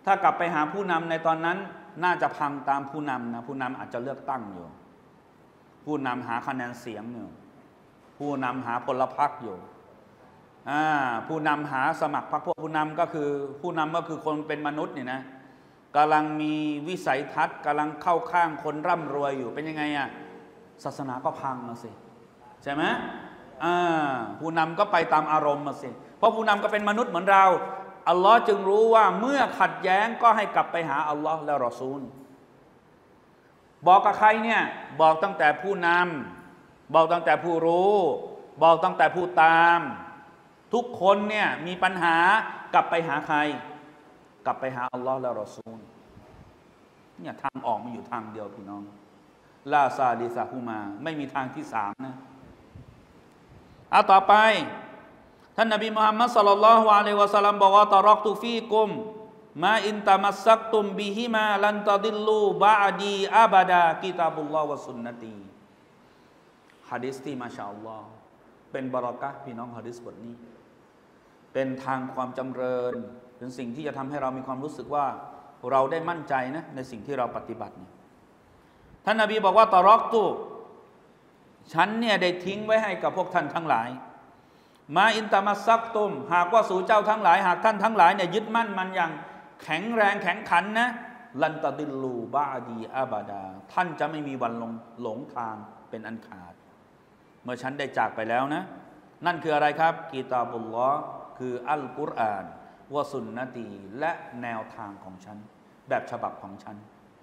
ถ้ากลับไปหาผู้นำในตอนนั้นน่าจะพังตามผู้นำนะผู้นำอาจจะเลือกตั้งอยู่ผู้นำหาคะแนนเสียงอยู่ผู้นำหาพลพรรคอยู่ผู้นำหาสมัครพรรคพวกผู้นำก็คือผู้นำก็คือคนเป็นมนุษย์นี่นะกำลังมีวิสัยทัศน์กำลังเข้าข้างคนร่ำรวยอยู่เป็นยังไงอ่ะศาสนาก็พังมาสิใช่ไหมผู้นำก็ไปตามอารมณ์มาสิเพราะผู้นำก็เป็นมนุษย์เหมือนเราอัลลอฮ์จึงรู้ว่าเมื่อขัดแย้งก็ให้กลับไปหาอัลลอฮ์และรอซูลบอกกับใครเนี่ยบอกตั้งแต่ผู้นำบอกตั้งแต่ผู้รู้บอกตั้งแต่ผู้ตามทุกคนเนี่ยมีปัญหากลับไปหาใครกลับไปหาอัลลอฮ์และรอซูลเนี่ยทางออกมีอยู่ทางเดียวพี่น้องลาซาลิซาฮูมาไม่มีทางที่สามนะเอาต่อไปท่านนบีมุฮัมมัดศ็อลลัลลอฮุอะลัยฮิวะซัลลัมบอกว่าตะรักตุฟีกุมมาอินตามัสซักตุมบิฮิมาลันตะดิลลูบะอดีอาบะดากิตาบุลลอฮ์วะซุนนะตีหะดีษที่มาชาอัลลอฮ์เป็นบารอกะห์พี่น้องหะดีษบทนี้เป็นทางความจำเริญเป็นสิ่งที่จะทำให้เรามีความรู้สึกว่าเราได้มั่นใจนะในสิ่งที่เราปฏิบัติเนี่ยท่านนบีบอกว่าตะรักตุฉันเนี่ยได้ทิ้งไว้ให้กับพวกท่านทั้งหลายมาอินตามัสซักตุมหากว่าสู่เจ้าทั้งหลายหากท่านทั้งหลายเนี่ยยึดมั่นมันอย่างแข็งแรงแข็งขันนะลันตะดิลลูบาดีอาบาดาท่านจะไม่มีวันหลงหลงทางเป็นอันขาดเมื่อฉันได้จากไปแล้วนะนั่นคืออะไรครับกิตาบุลลอฮ์คืออัลกุรอานวะซุนนะตีและแนวทางของฉันแบบฉบับของฉัน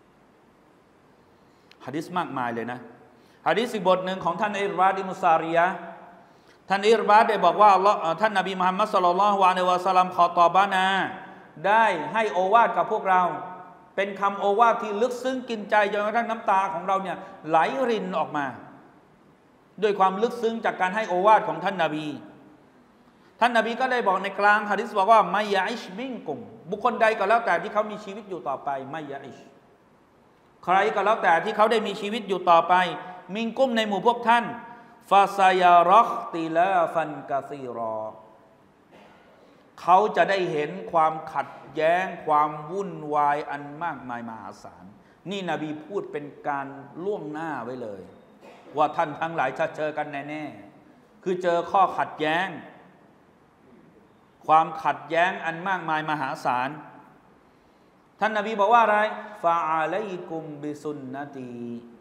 หะดีษมากมายเลยนะหะดีษอีกบทหนึ่งของท่านอิรบาดอิบนุซาริยะห์ท่านอิรบาดได้บอกว่าท่านนบีมุฮัมมัดศ็อลลัลลอฮุอะลัยฮิวะซัลลัมขอตอบานาได้ให้โอวาทกับพวกเราเป็นคำโอวาทที่ลึกซึ้งกินใจจนกระทั่งน้ำตาของเราเนี่ยไหลรินออกมาด้วยความลึกซึ้งจากการให้โอวาทของท่านนบีท่านนบีก็ได้บอกในกลางหะดีษบอกว่าไมยะอิชมิงกุมบุคคลใดก็แล้วแต่ที่เขามีชีวิตอยู่ต่อไปไมยะอิชใครก็แล้วแต่ที่เขาได้มีชีวิตอยู่ต่อไปมิงกุมในหมู่พวกท่านฟาซายารอคติลาฟันกาซีรอเขาจะได้เห็นความขัดแย้งความวุ่นวายอันมากมายมหาศาลนี่นบีพูดเป็นการล่วงหน้าไว้เลยว่าท่านทั้งหลายจะเจอกันแน่ๆคือเจอข้อขัดแย้งความขัดแย้งอันมากมายมหาศาลท่านนบีบอกว่าอะไรฟาอาลัยกุมบิสุนนะตี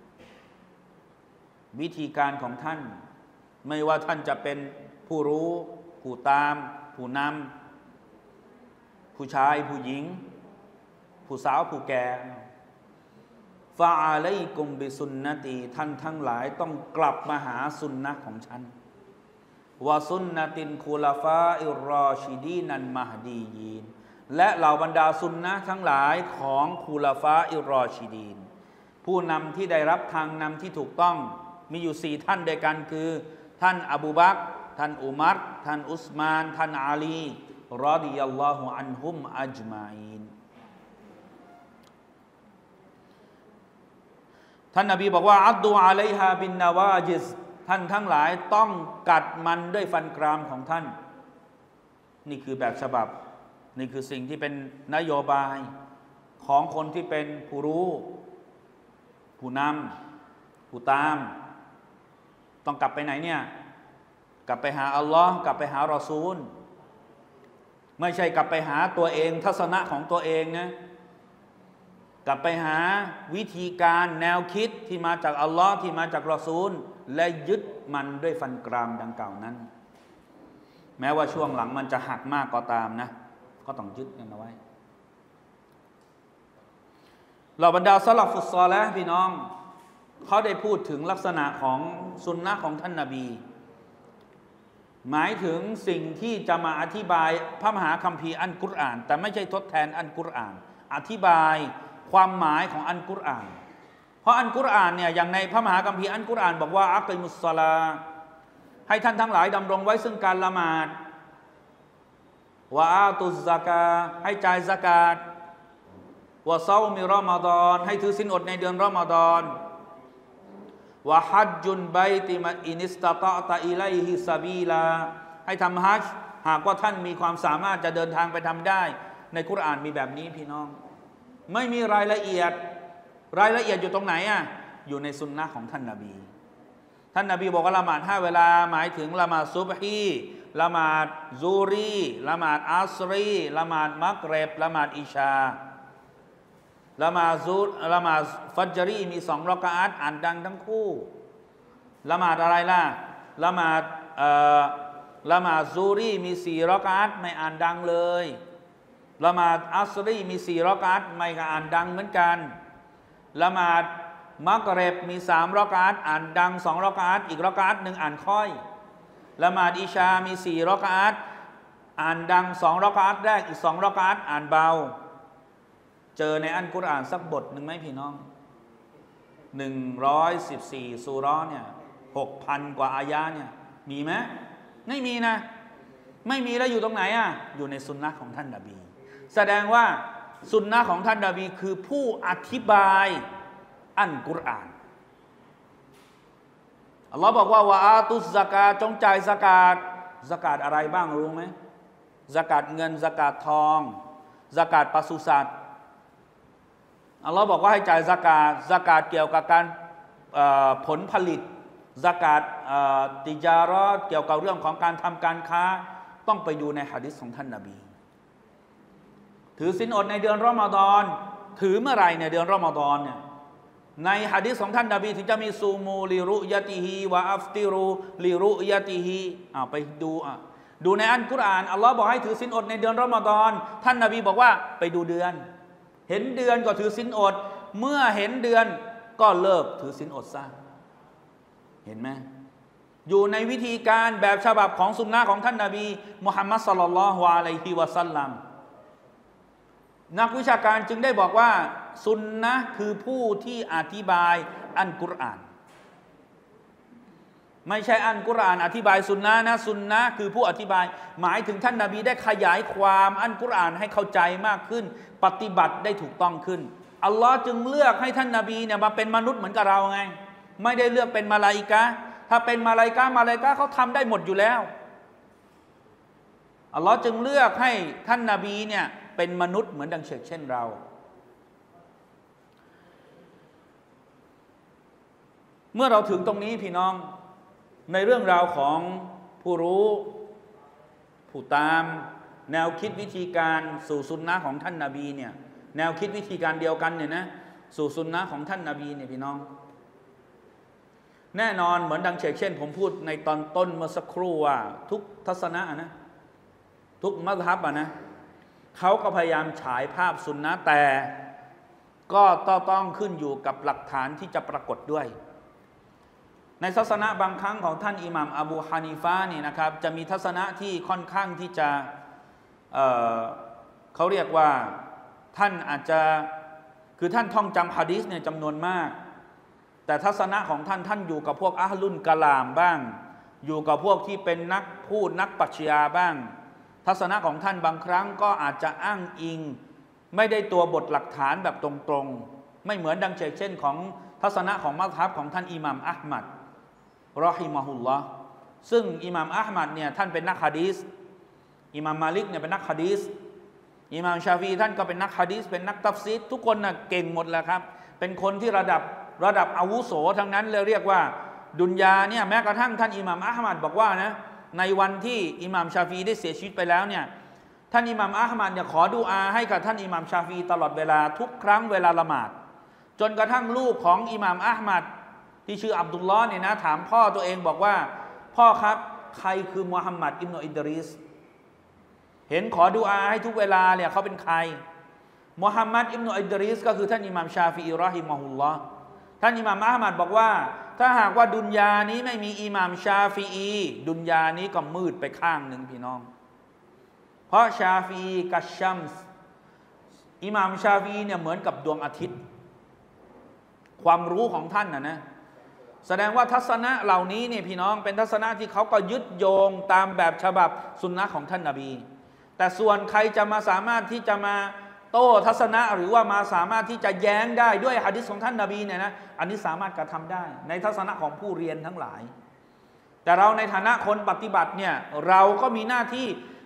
วิธีการของท่านไม่ว่าท่านจะเป็นผู้รู้ผู้ตามผู้นำผู้ชายผู้หญิงผู้สาวผู้แก่ฟาอาลัยกุมบิสุนนะตีท่านทั้งหลายต้องกลับมาหาสุนนะของฉันวะซุนนะตินคูลาฟาอิรรอชิดีนันมะฮดียีนและเหล่าบรรดาสุนนะทั้งหลายของคูลาฟาอิรรอชิดีนผู้นำที่ได้รับทางนำที่ถูกต้องมีอยู่สี่ท่านด้วยกันคือท่านอบูบักรท่านอุมัรท่านอุสมานท่านอาลีรอฎิยัลลอฮุอันฮุมอัจมาอีนท่านนบีบอกว่าอัดดูอะลัยฮาบินนาวาจิซท่านทั้งหลายต้องกัดมันด้วยฟันกรามของท่านนี่คือแบบฉบับนี่คือสิ่งที่เป็นนโยบายของคนที่เป็นผู้รู้ผู้นำผู้ตามต้องกลับไปไหนเนี่ยกลับไปหาอัลลอฮ์กลับไปหารอซูลไม่ใช่กลับไปหาตัวเองทัศนะของตัวเองนะกลับไปหาวิธีการแนวคิดที่มาจากอัลลอฮ์ที่มาจากรอซูลและยึดมันด้วยฟันกรามดังกล่าวนั้นแม้ว่าช่วงหลังมันจะหักมากก็ตามนะก็ต้องยึดกันเอาไว้เหล่าบรรดาซะลัฟุสซอลิห์พี่น้องเขาได้พูดถึงลักษณะของสุนนะของท่านนบีหมายถึงสิ่งที่จะมาอธิบายพระมหาคัมภีร์อัลกุรอานแต่ไม่ใช่ทดแทนอัลกุรอานอธิบายความหมายของอัลกุรอานเพราะอัลกุรอานเนี่ยอย่างในพระมหาคัมภีร์อัลกุรอานบอกว่าอักิมุสศอลาให้ท่านทั้งหลายดำรงไว้ซึ่งการละหมาดวะอาตุซซะกาให้จ่ายซะกาตวะซอมิรอมฎอนให้ถือศีลอดในเดือนรอมฎอนวะฮัจจุนไบติมะอินิสตะตะตะอิลัยฮิซะบีลาให้ทำฮัจญ์หากว่าท่านมีความสามารถจะเดินทางไปทำได้ในกุรอานมีแบบนี้พี่น้องไม่มีรายละเอียดรายละเอียดอยู่ตรงไหนอ่ะอยู่ในสุนนะของท่านนบีท่านนบีบอกว่าละหมาดห้าเวลาหมายถึงละหมาดซุบฮีละหมาดซูรีละหมาดอัสรีละหมาดมักริบละหมาดอิชาละหมาดซูละหมาดฟัจรีมีสองรอกะอัตอ่านดังทั้งคู่ละหมาดอะไรล่ะละหมาดเอ่อละหมาดซูรีมีสี่รอกะอัตไม่อ่านดังเลยละหมาดอัสรีมีสี่รอกะอัตไม่ก็อ่านดังเหมือนกันละหมาดมักริบมีสามรอกะอัตอ่านดังสองรอกะอัตอีกรอกะอัตหนึ่งอ่านค่อยละหมาดอิชามีสี่รอกะอัตอ่านดังสองรอกะอัตแรกอีกสองรอกะอัตอ่านเบาเจอในอัลกุรอานสักบทหนึ่งไหมพี่น้องหนึ่งร้อยสิบสี่ซูเราะห์เนี่ยหกพันกว่าอายะเนี่ยมีไหมไม่มีนะไม่มีแล้วอยู่ตรงไหนอ่ะอยู่ในสุนนะของท่านนบีแสดงว่าสุนนะของท่านนบีคือผู้อธิบายอัลกุรอานอัลลอฮ์บอกว่าวะอาตุสซะกาตจงจ่ายซะกาตซะกาตอะไรบ้างรู้ไหมซะกาตเงินซะกาตทองซะกาตปศุสัตว์อัลลอฮ์บอกว่าให้จ่ายซะกาตซะกาตเกี่ยวกับการผลผลิตซะกาตติจาเราะห์เกี่ยวกับเรื่องของการทำการค้าต้องไปดูในหะดีษของท่านนบีถือศีลอดในเดือนรอมฎอนถือเมื่อไหร่ในเดือนรอมฎอนเนี่ยในหะดีษของท่านนบีถึงจะมีซูมูลิรุยะติฮีวะอัฟติรูลิรุยะติฮีอ่าไปดูอ่ะดูในอัลกุรอานอัลลอฮ์บอกให้ถือศีลอดในเดือนรอมฎอนท่านนบีบอกว่าไปดูเดือนเห็นเดือนก็ถือศีลอดเมื่อเห็นเดือนก็เลิกถือศีลอดซะเห็นไหมอยู่ในวิธีการแบบฉบับของสุนนะของท่านนบีมุฮัมมัดศ็อลลัลลอฮุอะลัยฮิวะซัลลัมนักวิชาการจึงได้บอกว่าสุนนะคือผู้ที่อธิบายอัลกุรอานไม่ใช่อัลกุรอานอธิบายสุนนะนะสุนนะคือผู้อธิบายหมายถึงท่านนบีได้ขยายความอัลกุรอานให้เข้าใจมากขึ้นปฏิบัติได้ถูกต้องขึ้นอัลลอฮ์จึงเลือกให้ท่านนบีเนี่ยมาเป็นมนุษย์เหมือนกับเราไงไม่ได้เลือกเป็นมาลาอิกะห์ถ้าเป็นมาลาอิกะห์มาลาอิกะห์เขาทำได้หมดอยู่แล้วอัลลอฮ์จึงเลือกให้ท่านนบีเนี่ยเป็นมนุษย์เหมือนดังเช่นเราเมื่อเราถึงตรงนี้พี่น้องในเรื่องราวของผู้รู้ผู้ตามแนวคิดวิธีการสู่สุนนะของท่านนบีเนี่ยแนวคิดวิธีการเดียวกันเนี่ยนะสู่สุนนะของท่านนบีเนี่ยพี่น้องแน่นอนเหมือนดังเช่นผมพูดในตอนต้นเมื่อสักครู่ว่าทุกทัศนะนะทุกมัซฮับอะนะเขาก็พยายามฉายภาพสุนนะแต่ก็ต้องขึ้นอยู่กับหลักฐานที่จะปรากฏด้วยในทัศนะบางครั้งของท่านอิหม่ามอบูฮานีฟะนี่นะครับจะมีทัศนะที่ค่อนข้างที่จะเอ่อเขาเรียกว่าท่านอาจจะคือท่านท่องจำหะดีษเนี่ยจำนวนมากแต่ทัศนะของท่านท่านอยู่กับพวกอะห์ลุนกะลามบ้างอยู่กับพวกที่เป็นนักพูดนักปรัชญาบ้างทัศนะของท่านบางครั้งก็อาจจะอ้างอิงไม่ได้ตัวบทหลักฐานแบบตรงๆไม่เหมือนดังเช่นของทัศนะของมัซฮับของท่านอิหม่ามอะห์มัดรอฮิมะฮุลลอฮ์ซึ่งอิหม่ามอะห์มัดเนี่ยท่านเป็นนักหะดีษอิหม่ามมาลิกเนี่ยเป็นนักหะดีษอิหม่ามชาฟีท่านก็เป็นนักหะดีษเป็นนักตัฟซีรทุกคนน่ะเก่งหมดแหละครับเป็นคนที่ระดับระดับอาวุโสทั้งนั้นเลยเรียกว่าดุนยาเนี่ยแม้กระทั่งท่านอิหม่ามอะห์มัดบอกว่านะในวันที่อิหม่ามชาฟีได้เสียชีวิตไปแล้วเนี่ยท่านอิหม่ามอะห์มัดเนี่ยขอดุอาให้กับท่านอิหม่ามชาฟีตลอดเวลาทุกครั้งเวลาละหมาดจนกระทั่งลูกของอิหม่ามอะห์มัดที่ชื่ออับดุลลอฮ์เนี่ยนะถามพ่อตัวเองบอกว่าพ่อครับใครคือมุฮัมมัดอิบนุอิดริสเห็นขอดุอาให้ทุกเวลาเนี่ยเขาเป็นใครมุฮัมมัดอิบนุอิดริสก็คือท่านอิหม่ามชาฟีอีรอฮิมะฮุลลอฮ์ท่านอิหม่ามอะห์มัดบอกว่าถ้าหากว่าดุนยานี้ไม่มีอิหม่ามชาฟีอีดุนยานี้ก็มืดไปข้างหนึ่งพี่น้องเพราะชาฟีกัชชัมส์อิหม่ามชาฟีเนี่ยเหมือนกับดวงอาทิตย์ความรู้ของท่านนะนะแสดงว่าทัศนะเหล่านี้เนี่ยพี่น้องเป็นทัศนะที่เขาก็ยึดโยงตามแบบฉบับสุนนะของท่านนบีแต่ส่วนใครจะมาสามารถที่จะมาโต้ทัศนะหรือว่ามาสามารถที่จะแย้งได้ด้วยหะดีษของท่านนบีเนี่ยนะอันนี้สามารถกระทำได้ในทัศนะของผู้เรียนทั้งหลายแต่เราในฐานะคนปฏิบัติเนี่ยเราก็มีหน้าที่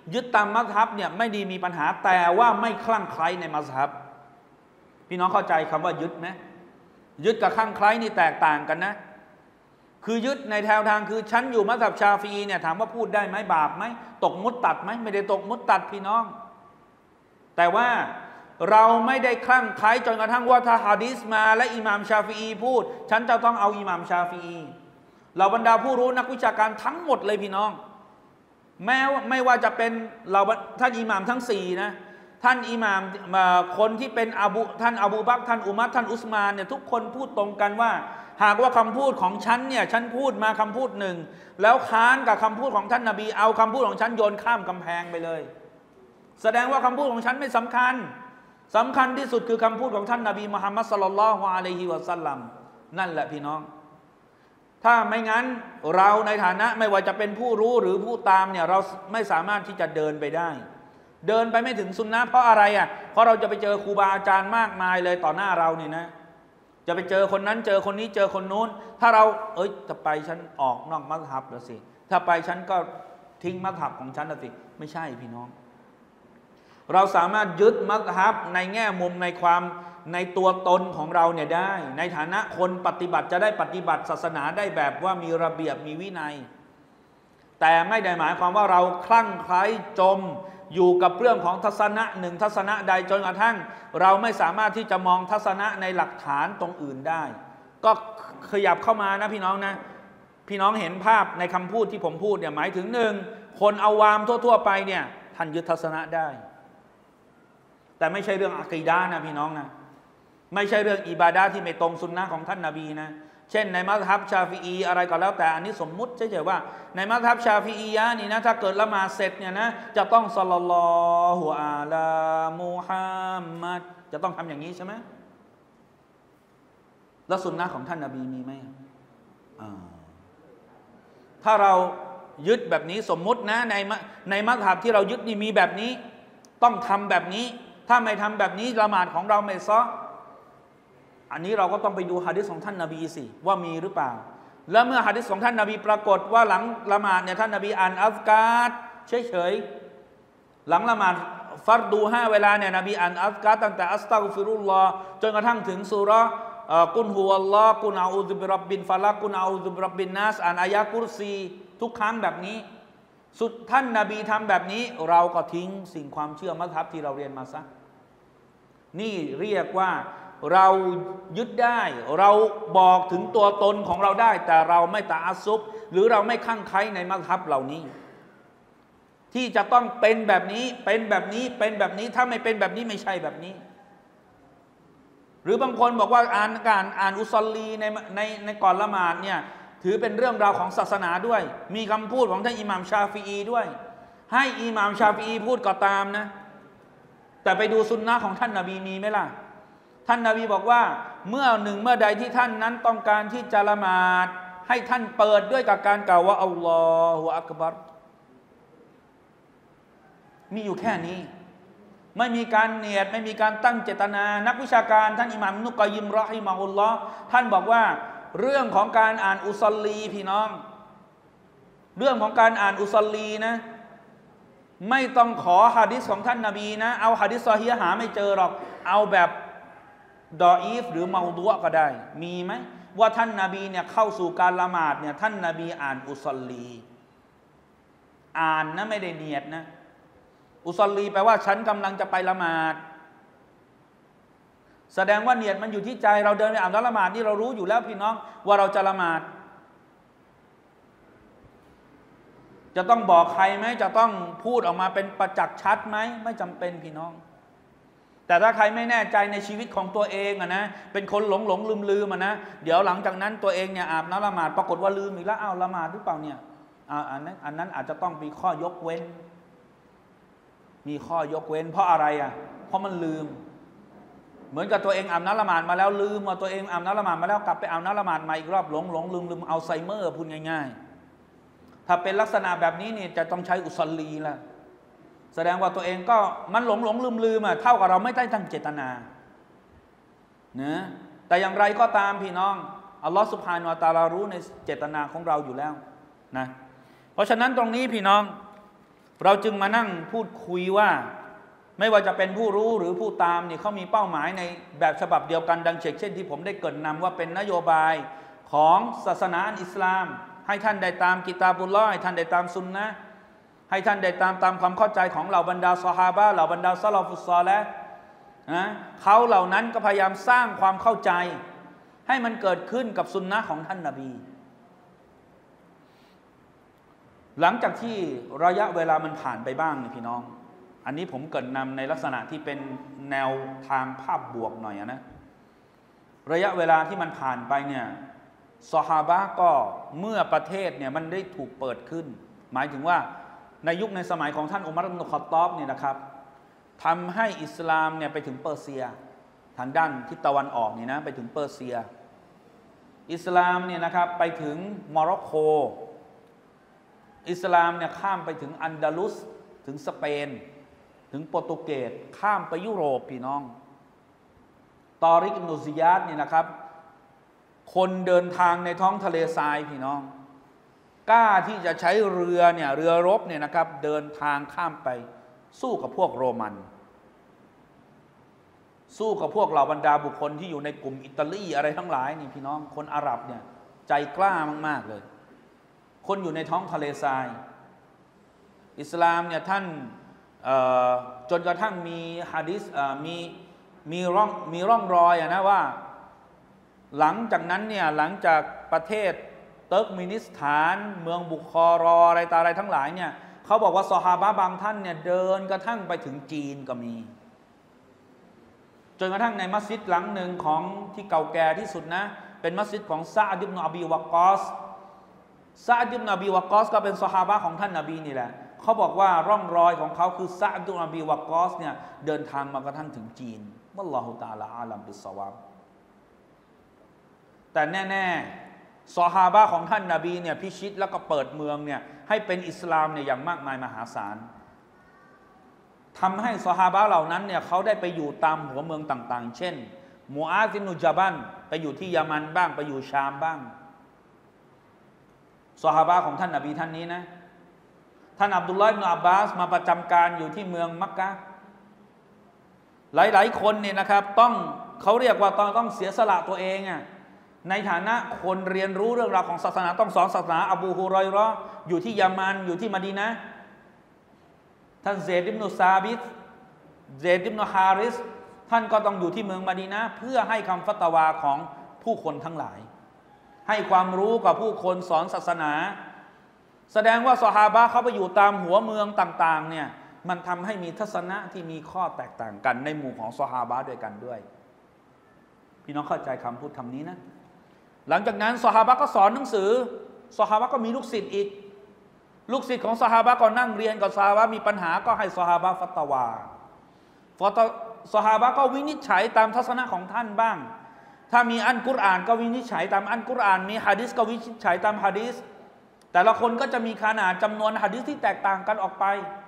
ยึดตามมัซฮับเนี่ยไม่ดีมีปัญหาแต่ว่าไม่คลั่งไคล้ในมัซฮับพี่น้องเข้าใจคำว่ายึดไหมยึดกับคลั่งไคล้นี่แตกต่างกันนะคือยึดในแนวทางคือฉันอยู่มัซฮับชาฟีอีเนี่ยถามว่าพูดได้ไหมบาปไหมตกมุตตัดไหมไม่ได้ตกมุตตัดพี่น้องแต่ว่าเราไม่ได้คลั่งไคล้จนกระทั่งว่าถ้าหะดีษมาและอิหม่ามชาฟีอีพูดฉันจะต้องเอาอิหม่ามชาฟีอีเราบรรดาผู้รู้นักวิชาการทั้งหมดเลยพี่น้องแม้ไม่ว่าจะเป็นเราท่านอิหม่ามทั้งสี่นะท่านอิหม่ามคนที่เป็นอบูท่านอบูบักรท่านอุมัรท่านอุสมานเนี่ยทุกคนพูดตรงกันว่าหากว่าคำพูดของฉันเนี่ยฉันพูดมาคำพูดหนึ่งแล้วค้านกับคำพูดของท่านนบีเอาคำพูดของฉันโยนข้ามกำแพงไปเลยแสดงว่าคำพูดของฉันไม่สำคัญสำคัญที่สุดคือคำพูดของท่านนบีมุฮัมมัดศ็อลลัลลอฮุอะลัยฮิวะซัลลัมนั่นแหละพี่น้องถ้าไม่งั้นเราในฐานะไม่ว่าจะเป็นผู้รู้หรือผู้ตามเนี่ยเราไม่สามารถที่จะเดินไปได้เดินไปไม่ถึงซุนนะห์เพราะอะไรอ่ะเพราะเราจะไปเจอครูบาอาจารย์มากมายเลยต่อหน้าเราเนี่ยนะจะไปเจอคนนั้นเจอคนนี้เจอคนนู้นถ้าเราเอ้ยจะไปฉันออกนอกมัซฮับแล้วสิถ้าไปฉันก็ทิ้งมัซฮับของฉันแล้วสิไม่ใช่พี่น้องเราสามารถยึดมัซฮับในแง่มุมในความในตัวตนของเราเนี่ยได้ในฐานะคนปฏิบัติจะได้ปฏิบัติศาสนาได้แบบว่ามีระเบียบมีวินัยแต่ไม่ได้หมายความว่าเราคลั่งไคล้จมอยู่กับเรื่องของทัศนะหนึ่งทัศนะใดจนกระทั่งเราไม่สามารถที่จะมองทัศนะในหลักฐานตรงอื่นได้ก็ขยับเข้ามานะพี่น้องนะพี่น้องเห็นภาพในคำพูดที่ผมพูดเนี่ยหมายถึงหนึ่งคนเอาวามทั่วๆไปเนี่ยท่านยึดทัศนะได้แต่ไม่ใช่เรื่องอะกีดะห์นะพี่น้องนะไม่ใช่เรื่องอิบาดะห์ที่ไม่ตรงสุนนะของท่านนบีนะเช่นในมัซฮับชาฟีอีอะไรก็แล้วแต่อันนี้สมมุติเฉยๆว่าในมัซฮับชาฟีอียะนี่นะถ้าเกิดละหมาดเสร็จเนี่ยนะจะต้องศ็อลลัลลอฮุอะลามุฮัมมัดจะต้องทำอย่างนี้ใช่ไหมแล้วสุนนะของท่านนบีมีไหมถ้าเรายึดแบบนี้สมมุตินะในในมัซฮับที่เรายึดนี่มีแบบนี้ต้องทำแบบนี้ถ้าไม่ทำแบบนี้ละหมาดของเราไม่ซ้ออันนี้เราก็ต้องไปดูหะดีษของท่านนบีสิว่ามีหรือเปล่าแล้วเมื่อหะดีษของท่านนบีปรากฏว่าหลังละหมาดเนี่ยท่านนบีอ่านอัซการเฉยๆหลังละหมาดฟัรดูห้าเวลาเนี่ยนบีอ่านอัซการตั้งแต่อัสตัฆฟิรุลลอฮ์จนกระทั่งถึงซูเราะห์กุลฮุวัลลอฮ์กุลอาอูซุบิร็อบบินฟะลักกุลอาอูซุบิร็อบบินนัสอ่านอายะกุรซีทุกครั้งแบบนี้สุดท่านนบีทำแบบนี้เราก็ทิ้งสิ่งความเชื่อมัซฮับที่เราเรียนมาซะนี่เรียกว่าเรายึดได้เราบอกถึงตัวตนของเราได้แต่เราไม่ตะอัสซุบหรือเราไม่คลั่งไคล้ในมัซฮับเหล่านี้ที่จะต้องเป็นแบบนี้เป็นแบบนี้เป็นแบบนี้ถ้าไม่เป็นแบบนี้ไม่ใช่แบบนี้หรือบางคนบอกว่าอ่านการอ่านอุซอลลีในในในก่อนละหมาดเนี่ยถือเป็นเรื่องราวของศาสนาด้วยมีคำพูดของท่านอิหม่ามชาฟีอีด้วยให้อิหม่ามชาฟีอีพูดก็ตามนะแต่ไปดูซุนนะห์ของท่านนบีมีไหมล่ะท่านนบีบอกว่าเมื่อหนึ่งเมื่อใดที่ท่านนั้นต้องการที่จะละหมาดให้ท่านเปิดด้วยกับการกล่าวว่าอัลลอฮฺอักบัรมีอยู่แค่นี้ไม่มีการเนียดไม่มีการตั้งเจตนานักวิชาการท่านอิหม่ามอิบนุกอยยิมเราะฮิมะฮุลลอฮ์ท่านบอกว่าเรื่องของการอ่านอุซอลลีพี่น้องเรื่องของการอ่านอุซอลลีนะไม่ต้องขอหะดีษของท่านนบีนะเอาหะดีษซอฮีฮ์หาไม่เจอหรอกเอาแบบดออีฟหรือเมาดุอะก็ได้มีไหมว่าท่านนบีเนี่ยเข้าสู่การละหมาดเนี่ยท่านนบีอ่านอุซอลลีอ่านนะไม่ได้เนียดนะอุซอลลีแปลว่าฉันกำลังจะไปละหมาดแสดงว่าเนียดมันอยู่ที่ใจเราเดินไปอาบน้ำละหมาดนี่เรารู้อยู่แล้วพี่น้องว่าเราจะละหมาดจะต้องบอกใครไหมจะต้องพูดออกมาเป็นประจักษ์ชัดไหมไม่จำเป็นพี่น้องแต่ถ้าใครไม่แน่ใจในชีวิตของตัวเองอะนะเป็นคนหลงหลงลืมลืมอะนะเดี๋ยวหลังจากนั้นตัวเองเนี่ยอาบน้ำละหมาดปรากฏว่าลืมอีกแล้วอ้าวละหมาดหรือเปล่าเนี่ยอันนั้นอันนั้นอาจจะต้องมีข้อยกเว้นมีข้อยกเว้นเพราะอะไรอ่ะเพราะมันลืมเหมือนกับตัวเองอาบน้ำละหมาดมาแล้วลืมว่าตัวเองอาบน้ำละหมาดมาแล้วกลับไปอาบน้ำละหมาดใหม่อีกรอบหลงหลงลืมลืมอัลไซเมอร์พูดง่ายๆถ้าเป็นลักษณะแบบนี้นี่จะต้องใช้อุซอลลีละแสดงว่าตัวเองก็มันหลงหลงลืมลืมอ่ะเท่ากับเราไม่ได้ตั้งเจตนาเนะแต่อย่างไรก็ตามพี่น้องอัลลอฮฺซุบฮานะฮูวะตะอาลารู้ในเจตนาของเราอยู่แล้วนะเพราะฉะนั้นตรงนี้พี่น้องเราจึงมานั่งพูดคุยว่าไม่ว่าจะเป็นผู้รู้หรือผู้ตามเนี่ยเขามีเป้าหมายในแบบฉบับเดียวกันดังเช่นที่ผมได้เกริ่นนำว่าเป็นนโยบายของศาสนาอิสลามให้ท่านได้ตามกิตาบุลลอฮ์ให้ท่านได้ตามซุนนะห์ให้ท่านได้ตามตามความเข้าใจของเหล่าบรรดาซอฮาบะห์เหล่าบรรดาซะลาฟุสซอลิห์นะเขาเหล่านั้นก็พยายามสร้างความเข้าใจให้มันเกิดขึ้นกับซุนนะห์ของท่านนบีหลังจากที่ระยะเวลามันผ่านไปบ้างนี่พี่น้องอันนี้ผมเกริ่นนำในลักษณะที่เป็นแนวทางภาพบวกหน่อยนะระยะเวลาที่มันผ่านไปเนี่ยซอฮาบะห์ก็เมื่อประเทศเนี่ยมันได้ถูกเปิดขึ้นหมายถึงว่าในยุคในสมัยของท่านอุมัร อิบนุ ค็อฏฏอบเนี่ยนะครับทำให้อิสลามเนี่ยไปถึงเปอร์เซียทางด้านทิศตะวันออกนี่นะไปถึงเปอร์เซียอิสลามเนี่ยนะครับไปถึงโมร็อกโกอิสลามเนี่ยข้ามไปถึงอันดาลุสถึงสเปนถึงโปรตุเกสข้ามไปยุโรปพี่น้องตอริก อิบนุ ซิยาดเนี่ยนะครับคนเดินทางในท้องทะเลทรายพี่น้องกล้าที่จะใช้เรือเนี่ยเรือรบเนี่ยนะครับเดินทางข้ามไปสู้กับพวกโรมันสู้กับพวกเหล่าบรรดาบุคคลที่อยู่ในกลุ่มอิตาลีอะไรทั้งหลายนี่พี่น้องคนอาหรับเนี่ยใจกล้ามากๆเลยคนอยู่ในท้องทะเลทรายอิสลามเนี่ยท่านจนกระทั่งมีหะดีษมีมีร่องมีร่องรอยนะว่าหลังจากนั้นเนี่ยหลังจากประเทศเติร์กมินิสถานเมืองบุคอรออะไรตาอะไรทั้งหลายเนี่ยเขาบอกว่าซอฮาบะห์บางท่านเนี่ยเดินกระทั่งไปถึงจีนก็มีจนกระทั่งในมัสยิดหลังหนึ่งของที่เก่าแก่ที่สุดนะเป็นมัสยิดของซะอ์ด อิบนุ อบี วะกอซซะอ์ด อิบนุ อบี วะกอซก็เป็นซอฮาบะห์ของท่านนบีนี่แหละเขาบอกว่าร่องรอยของเขาคือซะอ์ด อิบนุ อบี วะกอซเนี่ยเดินทางมากระทั่งถึงจีนวัลลอฮุตะอาลาอาลัมบิศศอวาบแต่แน่ๆซอฮาบะห์ของท่านนบีเนี่ยพิชิตแล้วก็เปิดเมืองเนี่ยให้เป็นอิสลามเนี่ยอย่างมากมายมหาศาลทำให้ซอฮาบะห์เหล่านั้นเนี่ยเขาได้ไปอยู่ตามหัวเมืองต่างๆเช่นมูอาซ อิบนุ ญะบัลไปอยู่ที่ยะมันบ้างไปอยู่ชามบ้างซอฮาบะห์ของท่านนบีท่านนี้นะท่านอับดุลลอฮ์ อิบนุ อับบาสมาประจำการอยู่ที่เมืองมักกะฮ์หลายๆคนเนี่ยนะครับต้องเขาเรียกว่าต้องต้องเสียสละตัวเองอ่ะในฐานะคนเรียนรู้เรื่องราวของศาสนาต้องสอนศาสนาอบูฮุรอยเราะห์อยู่ที่ยะมันอยู่ที่มะดีนะห์ท่านเซด อิบนุ ซาบิตเซด อิบนุ ฮาริสท่านก็ต้องอยู่ที่เมืองมะดีนะห์เพื่อให้คำฟัตวาของผู้คนทั้งหลายให้ความรู้กับผู้คนสอนศาสนาแสดงว่าซอฮาบะห์เขาไปอยู่ตามหัวเมืองต่างๆเนี่ยมันทำให้มีทัศนะที่มีข้อแตกต่างกันในหมู่ของซอฮาบะห์ด้วยกันด้วยพี่น้องเข้าใจคำพูดคำนี้นะหลังจากนั้นซอฮาบะห์ก็สอนหนังสือซอฮาบะห์ก็มีลูกศิษย์อีกลูกศิษย์ของซอฮาบะห์ก็นั่งเรียนกับซอฮาบะห์มีปัญหาก็ให้ซอฮาบะห์ฟัตวาฟอตซอฮาบะห์ก็วินิจฉัยตามทัศนะของท่านบ้างถ้ามีอัลกุรอานก็วินิจฉัยตามอัลกุรอานมีหะดีษก็วินิจฉัยตามหะดีษแต่ละคนก็จะมีขนาดจำนวนหะดีษที่แตกต่างกันออกไป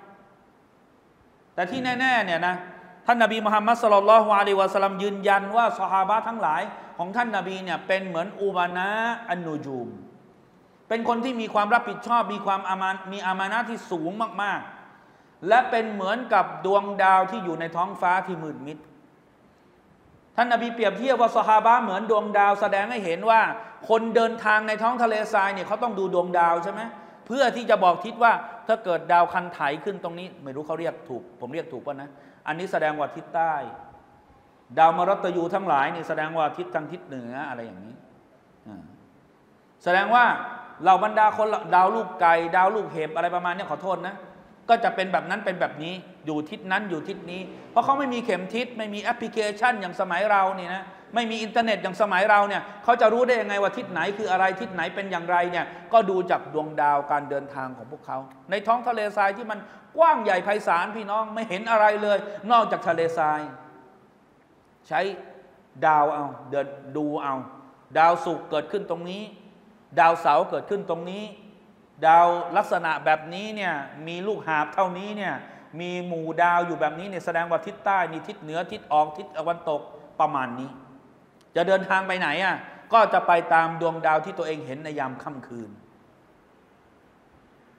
แต่ที่แน่ๆเนี่ยนะท่านนบีมุฮัมมัดศ็อลลัลลอฮุอะลัยฮิวะซัลลัมยืนยันว่าซอฮาบะห์ทั้งหลายของท่านนบีเนี่ยเป็นเหมือนอุมานะอันนูจูมเป็นคนที่มีความรับผิดชอบมีความอามานมีอามานะห์ที่สูงมากๆและเป็นเหมือนกับดวงดาวที่อยู่ในท้องฟ้าที่มืดมิดท่านนบีเปรียบเทียบว่าซอฮาบะห์เหมือนดวงดาวแสดงให้เห็นว่าคนเดินทางในท้องทะเลทรายเนี่ยเขาต้องดูดวงดาวใช่ไหมเพื่อที่จะบอกทิศว่าถ้าเกิดดาวคันไถขึ้นตรงนี้ไม่รู้เขาเรียกถูกผมเรียกถูกป่ะนะอันนี้แสดงว่าทิศใต้ดาวมฤตยูทั้งหลายนี่แสดงว่าทิศทางทิศเหนืออะไรอย่างนี้แสดงว่าเหล่าบรรดาคนดาวลูกไก่ดาวลูกเห็บอะไรประมาณนี้ขอโทษนะก็จะเป็นแบบนั้นเป็นแบบนี้อยู่ทิศนั้นอยู่ทิศนี้เพราะเขาไม่มีเข็มทิศไม่มีแอปพลิเคชันอย่างสมัยเรานี่นะไม่มีอินเทอร์เน็ตอย่างสมัยเราเนี่ยเขาจะรู้ได้ยังไงว่าทิศไหนคืออะไรทิศไหนเป็นอย่างไรเนี่ยก็ดูจากดวงดาวการเดินทางของพวกเขาในท้องทะเลทรายที่มันกว้างใหญ่ไพศาลพี่น้องไม่เห็นอะไรเลยนอกจากทะเลทรายใช้ดาวเอาเดินดูเอาดาวศุกร์เกิดขึ้นตรงนี้ดาวเสาร์เกิดขึ้นตรงนี้ดาวลักษณะแบบนี้เนี่ยมีลูกหาบเท่านี้เนี่ยมีหมู่ดาวอยู่แบบนี้เนี่ยแสดงว่าทิศใต้นี่ทิศเหนือทิศออกทิศตะวันตกประมาณนี้จะเดินทางไปไหนอ่ะก็จะไปตามดวงดาวที่ตัวเองเห็นในยามค่ำคืน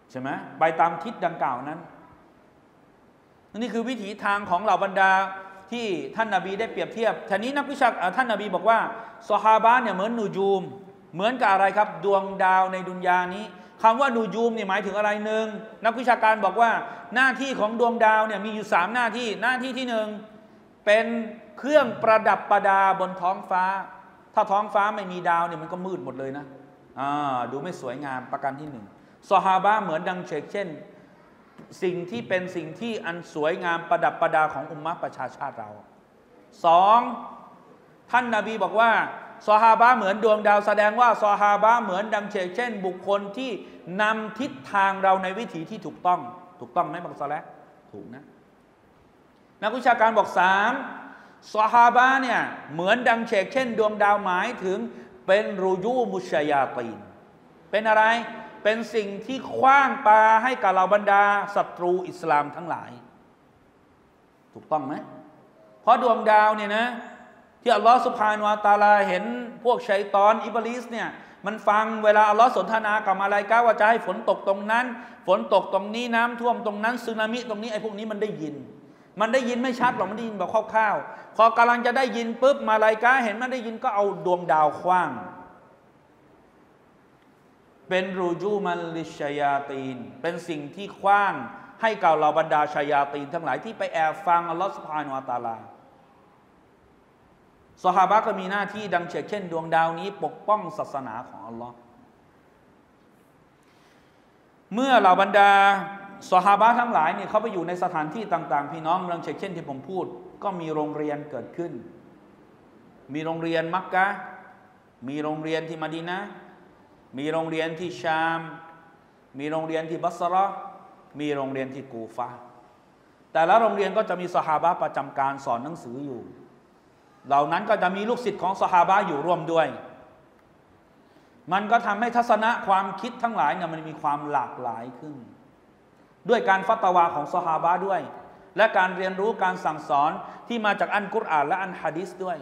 ใช่ไหมไปตามทิศดังกล่าวนั้นนี่คือวิถีทางของเหล่าบรรดาที่ท่านนบีได้เปรียบเทียบทีนี้นักวิชาการท่านนบีบอกว่าซอฮาบะห์เนี่ยเหมือนนูจูมเหมือนกับอะไรครับดวงดาวในดุนยานี้คำว่านูจูมเนี่ยหมายถึงอะไรหนึ่งนักวิชาการบอกว่าหน้าที่ของดวงดาวเนี่ยมีอยู่สามหน้าที่หน้าที่ที่หนึ่งเป็นเครื่องประดับประดาบนท้องฟ้าถ้าท้องฟ้าไม่มีดาวเนี่ยมันก็มืดหมดเลยนะอ่าดูไม่สวยงามประการที่หนึ่งซอฮาบะห์เหมือนดังเชกเช่นสิ่งที่เป็นสิ่งที่อันสวยงามประดับประดาของอุมมะประชาชาติเราสองท่านนบีบอกว่าซอฮาบะห์เหมือนดวงดาวแสดงว่าซอฮาบะห์เหมือนดังเชกเช่นบุคคลที่นำทิศทางเราในวิถีที่ถูกต้องถูกต้องไหมบังซอและถูกนะนักวิชาการบอกสามซอฮาบะห์เนี่ยเหมือนดังเชกเช่นดวงดาวหมายถึงเป็นรูยูมุชยาตีนเป็นอะไรเป็นสิ่งที่ขว้างปาให้กับเหล่าบรรดาศัตรูอิสลามทั้งหลายถูกต้องไหมเพราะดวงดาวเนี่ยนะที่อัลลอฮฺซุบฮานะฮูวะตะอาลาเห็นพวกชัยฏอนอิบลิสเนี่ยมันฟังเวลาอัลลอฮฺสนทนากับมาลาอิกะฮ์ว่าจะให้ฝนตกตรงนั้นฝนตกตรงนี้น้ำท่วมตรงนั้นสึนามิตรงนี้ไอ้พวกนี้มันได้ยินมันได้ยินไม่ชัดหรอกมันได้ยินแบบคร่าวๆพอกำลังจะได้ยินปุ๊บมาลาอิกะฮ์เห็นมันได้ยินก็เอาดวงดาวขว้างเป็นรูจูมันลิชยาตีนเป็นสิ่งที่ขว้างให้กับเหล่าบรรดาชายาตีนทั้งหลายที่ไปแอบฟังอัลลอฮฺซุบฮานะฮูวะตะอาลาซอฮาบะห์ก็มีหน้าที่ดังเช่นดวงดาวนี้ปกป้องศาสนาของอัลลอฮ์เมื่อเหล่าบรรดาซอฮาบะห์ทั้งหลายเนี่ยเขาไปอยู่ในสถานที่ต่างๆพี่น้องดังเช่นที่ผมพูดก็มีโรงเรียนเกิดขึ้นมีโรงเรียนมักกะฮ์มีโรงเรียนที่มะดีนะห์มีโรงเรียนที่ชามมีโรงเรียนที่บัสเราะห์มีโรงเรียนที่กูฟะห์แต่ละโรงเรียนก็จะมีซอฮาบะห์ประจำการสอนหนังสืออยู่เหล่านั้นก็จะมีลูกศิษย์ของซอฮาบะห์อยู่ร่วมด้วยมันก็ทำให้ทัศนะความคิดทั้งหลายเนี่ยมันมีความหลากหลายขึ้นด้วยการฟัตวาของซอฮาบะห์ด้วยและการเรียนรู้การสั่งสอนที่มาจากอัลกุรอานและอัลหะดีษด้วย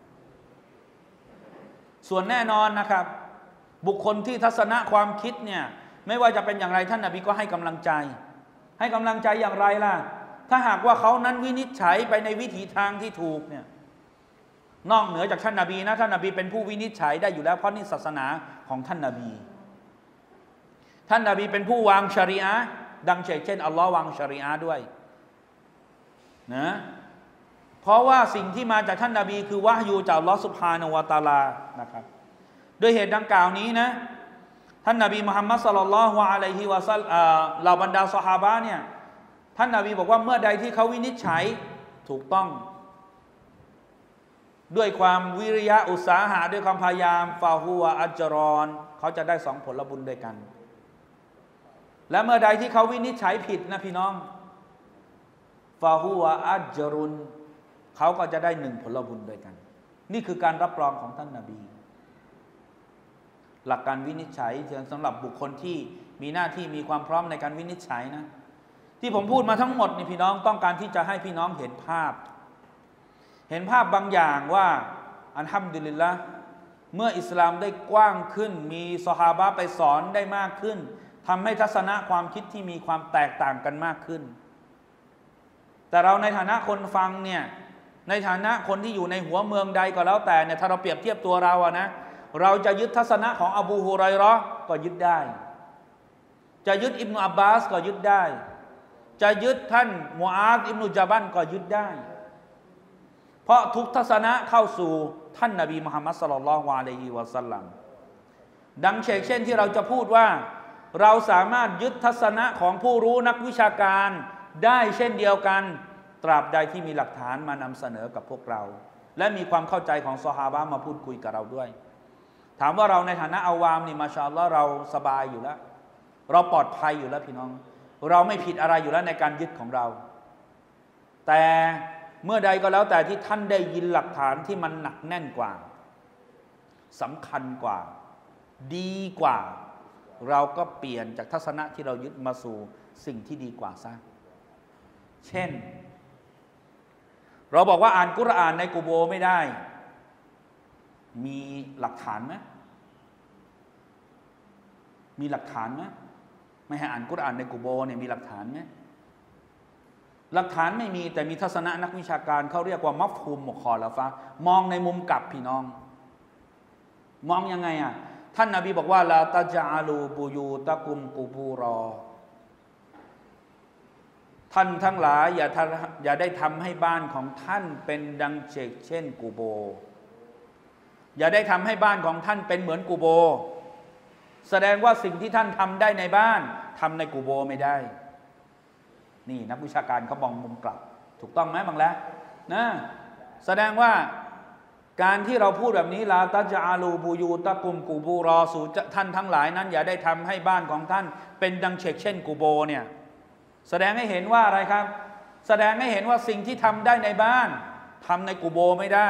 ส่วนแน่นอนนะครับบุคคลที่ทัศนะความคิดเนี่ยไม่ว่าจะเป็นอย่างไรท่านนบีก็ให้กำลังใจให้กำลังใจอย่างไรล่ะถ้าหากว่าเขานั้นวินิจฉัยไปในวิถีทางที่ถูกเนี่ยนอกเหนือจากท่านนบีนะท่านนบีเป็นผู้วินิจฉัยได้อยู่แล้วเพราะนี่ศาสนาของท่านนบีท่านนบีเป็นผู้วางชะรีอะห์ดังเช่นอัลลอฮ์วางชะรีอะห์ด้วยนะเพราะว่าสิ่งที่มาจากท่านนบีคือวะฮยูจากอัลลอฮ์ซุบฮานะฮูวะตะอาลานะครับด้วยเหตุดังกล่าวนี้นะท่านนบีมุฮัมมัดศ็อลลัลลอฮุอะลัยฮิวะซัลลัมเหล่าบรรดาซอฮาบะห์เนี่ยท่านนบีบอกว่าเมื่อใดที่เขาวินิจฉัยถูกต้องด้วยความวิริยะอุตสาหะด้วยความพยายามฟาฮูวะอัจรอนเขาจะได้สองผลบุญด้วยกันและเมื่อใดที่เขาวินิจฉัยผิดนะพี่น้องฟาฮูวะอัจรุนเขาก็จะได้หนึ่งผลบุญด้วยกันนี่คือการรับรองของท่านนบีหลักการวินิจฉัยสำหรับบุคคลที่มีหน้าที่มีความพร้อมในการวินิจฉัยนะที่ผมพูดมาทั้งหมดนี่พี่น้องต้องการที่จะให้พี่น้องเห็นภาพเห็นภาพบางอย่างว่าอัลฮัมดุลิลละห์เมื่ออิสลามได้กว้างขึ้นมีซอฮาบะห์ไปสอนได้มากขึ้นทำให้ทัศนะความคิดที่มีความแตกต่างกันมากขึ้นแต่เราในฐานะคนฟังเนี่ยในฐานะคนที่อยู่ในหัวเมืองใดก็แล้วแต่เนี่ยถ้าเราเปรียบเทียบตัวเราอะนะเราจะยึดทัศนะของอบูฮุไรเราะห์ก็ยึดได้จะยึดอิบนุอับบาสก็ยึดได้จะยึดท่านมุอาซอิบนุญะบัลก็ยึดได้เพราะทุกทัศนะเข้าสู่ท่านนบีมุฮัมมัดศ็อลลัลลอฮุอะลัยฮิวะซัลลัมดังเช่นที่เราจะพูดว่าเราสามารถยึดทัศนะของผู้รู้นักวิชาการได้เช่นเดียวกันตราบใดที่มีหลักฐานมานำเสนอกับพวกเราและมีความเข้าใจของซอฮาบะห์มาพูดคุยกับเราด้วยถามว่าเราในฐานะอาวามนี่มาชาอัลลอฮ์เราสบายอยู่แล้วเราปลอดภัยอยู่แล้วพี่น้องเราไม่ผิดอะไรอยู่แล้วในการยึดของเราแต่เมื่อใดก็แล้วแต่ที่ท่านได้ยินหลักฐานที่มันหนักแน่นกว่าสำคัญกว่าดีกว่าเราก็เปลี่ยนจากทัศนะที่เรายึดมาสู่สิ่งที่ดีกว่าซะเช่นเราบอกว่าอ่านกุรอานในกุโบร์ไม่ได้มีหลักฐานไหมมีหลักฐานไหมไม่ให้อ่านกุรอานในกุโบร์เนี่ยมีหลักฐานไหมหลักฐานไม่มีแต่มีทัศนะนักวิชาการเขาเรียกว่ามัฟฮูมมุคอลาฟะห์มองในมุมกลับพี่น้องมองยังไงอ่ะท่านนบีบอกว่าลาตะจาลูบูยูตะกุมกูบูรอท่านทั้งหลายอย่าอย่าได้ทำให้บ้านของท่านเป็นดังเชกเช่นกูโบอย่าได้ทำให้บ้านของท่านเป็นเหมือนกูโบแสดงว่าสิ่งที่ท่านทำได้ในบ้านทำในกูโบไม่ได้นี่นักวิชาการเขามองมุมกลับถูกต้องไหมบางแล้วนะแสดงว่าการที่เราพูดแบบนี้ลาตะจาลูบูยูตะกุมกูบูรอสู่ท่านทั้งหลายนั้นอย่าได้ทำให้บ้านของท่านเป็นดังเชกเช่นกูโบเนี่ยแสดงให้เห็นว่าอะไรครับแสดงให้เห็นว่าสิ่งที่ทำได้ในบ้านทำในกูโบไม่ได้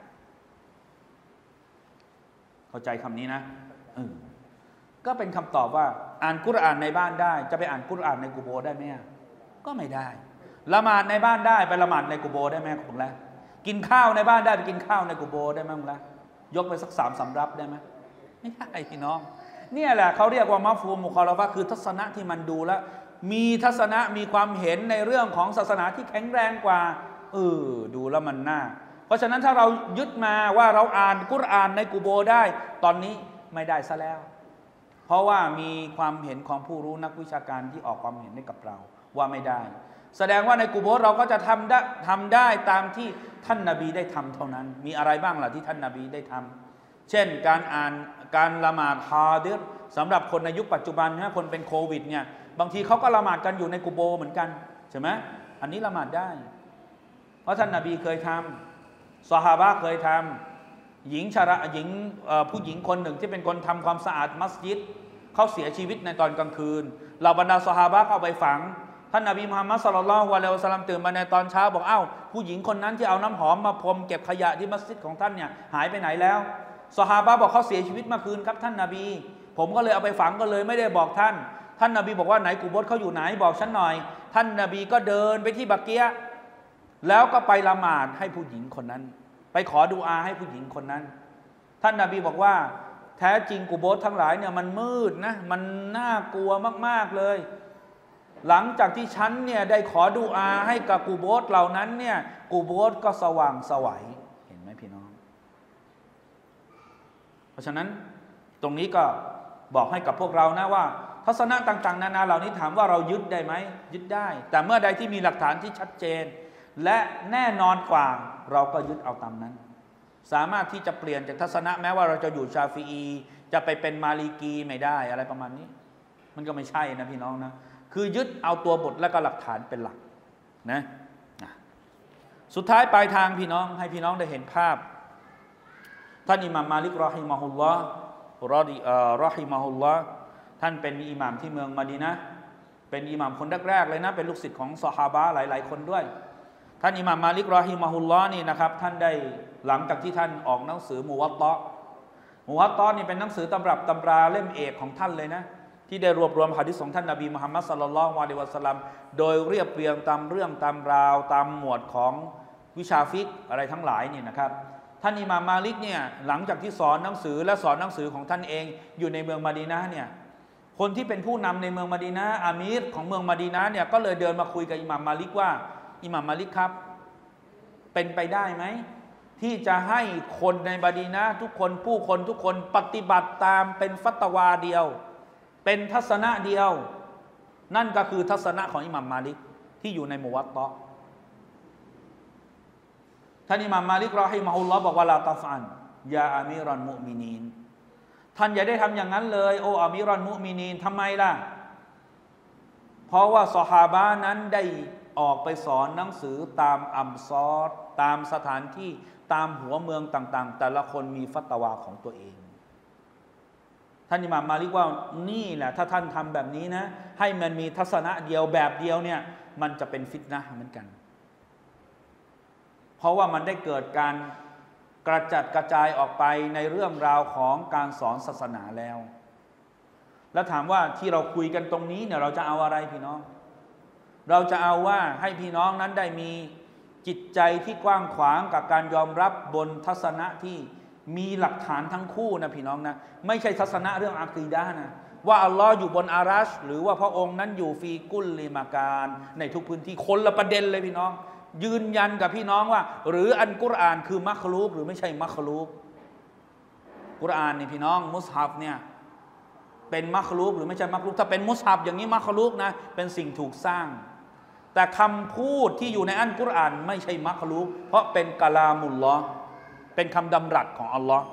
เข้าใจคำนี้นะเออก็เป็นคำตอบว่าอ่านกุรอานในบ้านได้จะไปอ่านกุรอานในกูโบได้ไหมก็ไม่ได้ละหมาดในบ้านได้ไปละหมาดในกูโบได้ไหมคุณแล้วกินข้าวในบ้านได้ไปกินข้าวในกูโบได้ไหมคุณแล้วยกไปสักสามสำรับได้ไหมไม่ได้พี่น้องเนี่ยแหละเขาเรียกว่ามัฟฮูมมุคอลาฟะห์คือทัศนะที่มันดูแล้วมีทัศนะมีความเห็นในเรื่องของศาสนาที่แข็งแรงกว่าเออดูแล้วมันน่าเพราะฉะนั้นถ้าเรายึดมาว่าเราอ่านกุรอานในกูโบได้ตอนนี้ไม่ได้ซะแล้วเพราะว่ามีความเห็นของผู้รู้นักวิชาการที่ออกความเห็นให้กับเราว่าไม่ได้แสดงว่าในกุโบร์เราก็จะทำได้ทำได้ตามที่ท่านนบีได้ทำเท่านั้นมีอะไรบ้างล่ะที่ท่านนบีได้ทำเช่นการอ่านการละหมาดฮาดิรสำหรับคนในยุคปัจจุบันนะคนเป็นโควิดเนี่ยบางทีเขาก็ละหมาดกันอยู่ในกุโบร์เหมือนกันใช่ไหมอันนี้ละหมาดได้เพราะท่านนบีเคยทำซอฮาบะห์เคยทำหญิงชราหญิงผู้หญิงคนหนึ่งที่เป็นคนทำความสะอาดมัสยิดเขาเสียชีวิตในตอนกลางคืนเหล่าบรรดาซอฮาบะห์เอาไปฝังท่านนบีมุฮัมมัดศ็อลลัลลอฮุอะลัยฮิวะซัลลัมตื่นมาในตอนเช้าบอกเอ้าผู้หญิงคนนั้นที่เอาน้ำหอมมาพรมเก็บขยะที่มัสยิดของท่านเนี่ยหายไปไหนแล้วซอฮาบะห์บอกเขาเสียชีวิตเมื่อคืนครับท่านนบีผมก็เลยเอาไปฝังก็เลยไม่ได้บอกท่านท่านนบีบอกว่าไหนกุโบร์เขาอยู่ไหนบอกฉันหน่อยท่านนบีก็เดินไปที่บักเกียะแล้วก็ไปละหมาดให้ผู้หญิงคนนั้นไปขอดุอาให้ผู้หญิงคนนั้นท่านนบีบอกว่าแท้จริงกุโบร์ทั้งหลายเนี่ยมันมืดนะมันน่ากลัวมากๆเลยหลังจากที่ฉันเนี่ยได้ขอดุอาให้กับกุโบร์เหล่านั้นเนี่ยกุโบร์ก็สว่างไสวเห็นไหมพี่น้องเพราะฉะนั้นตรงนี้ก็บอกให้กับพวกเรานะว่าทัศนะต่างๆนานาเหล่านี้ถามว่าเรายึดได้ไหมยึดได้แต่เมื่อใดที่มีหลักฐานที่ชัดเจนและแน่นอนกว่าเราก็ยึดเอาตามนั้นสามารถที่จะเปลี่ยนจากทัศนะแม้ว่าเราจะอยู่ชาฟีอีจะไปเป็นมาลิกีไม่ได้อะไรประมาณนี้มันก็ไม่ใช่นะพี่น้องนะคือยึดเอาตัวบทและก็หลักฐานเป็นหลักนะสุดท้ายปลายทางพี่น้องให้พี่น้องได้เห็นภาพท่านอิหม่ามมาลิกรอฮิมะฮุลลอฮ์รอดิรอฮิมะฮุลลอฮ์ท่านเป็นอิหม่ามที่เมืองมะดีนะห์เป็นอิหม่ามคนแรกๆเลยนะเป็นลูกศิษย์ของซอฮาบะห์หลายๆคนด้วยท่านอิหม่ามมาลิกรอฮิมะฮุลลอฮ์นี่นะครับท่านได้หลังจากที่ท่านออกหนังสือมุวัตตะมุวัตตะนี่เป็นหนังสือตำรับตำราเล่มเอกของท่านเลยนะที่ได้รวบรวมหะดีษของท่านนบีมุฮัมมัดศ็อลลัลลอฮุอะลัยฮิวะซัลลัมโดยเรียบเรียงตามเรื่องตามราวตามหมวดของวิชาฟิกอะไรทั้งหลายนี่นะครับท่านอิหม่ามมาลิกเนี่ยหลังจากที่สอนหนังสือและสอนหนังสือของท่านเองอยู่ในเมืองมะดีนะห์เนี่ยคนที่เป็นผู้นำในเมืองมะดีนะห์อามีรของเมืองมะดีนะห์เนี่ยก็เลยเดินมาคุยกับอิหม่ามมาลิกว่าอิหม่ามมาลิกครับเป็นไปได้ไหมที่จะให้คนในมะดีนะห์ทุกคนผู้คนทุกคนปฏิบัติตามเป็นฟัตวาเดียวเป็นทัศนะเดียวนั่นก็คือทัศนะของอิหม่ามมาลิกที่อยู่ในมุวัตตะท่านอิหม่ามมาลิกรอฮิมะฮุลลอฮ์บอกว่าลาตัฟอันยาอามีรอนมุมินีนท่านอย่าได้ทำอย่างนั้นเลยโอ้อามีรอนมุมินีนทำไมล่ะเพราะว่าซอฮาบะห์นั้นได้ออกไปสอนหนังสือตามอัมซอรตามสถานที่ตามหัวเมืองต่างๆแต่ละคนมีฟัตวาของตัวเองท่านอิหม่ามมาลิกว่านี่แหละถ้าท่านทำแบบนี้นะให้มันมีทัศนะเดียวแบบเดียวเนี่ยมันจะเป็นฟิตนะห์เหมือนกันเพราะว่ามันได้เกิดการกระจัดกระจายออกไปในเรื่องราวของการสอนศาสนาแล้วแล้วถามว่าที่เราคุยกันตรงนี้เนี่ยเราจะเอาอะไรพี่น้องเราจะเอาว่าให้พี่น้องนั้นได้มีจิตใจที่กว้างขวางกับการยอมรับบนทัศนะที่มีหลักฐานทั้งคู่นะพี่น้องนะไม่ใช่ทัศนะเรื่องอะกีดะห์นะว่าอัลลอฮ์อยู่บนอารัชหรือว่าพระองค์นั้นอยู่ฟีกุลลิมาการในทุกพื้นที่คนละประเด็นเลยพี่น้องยืนยันกับพี่น้องว่าหรืออัลกุรอานคือมักลุกหรือไม่ใช่มักลุกกุรอานนี่พี่น้องมุสฮัฟเนี่ยเป็นมักลุกหรือไม่ใช่มักลุกถ้าเป็นมุสฮัฟอย่างนี้มักลุกนะเป็นสิ่งถูกสร้างแต่คำพูดที่อยู่ในอัลกุรอานไม่ใช่มักลุกเพราะเป็นกะลามุลลอฮ์เป็นคำดำรัสของอัลลอฮ์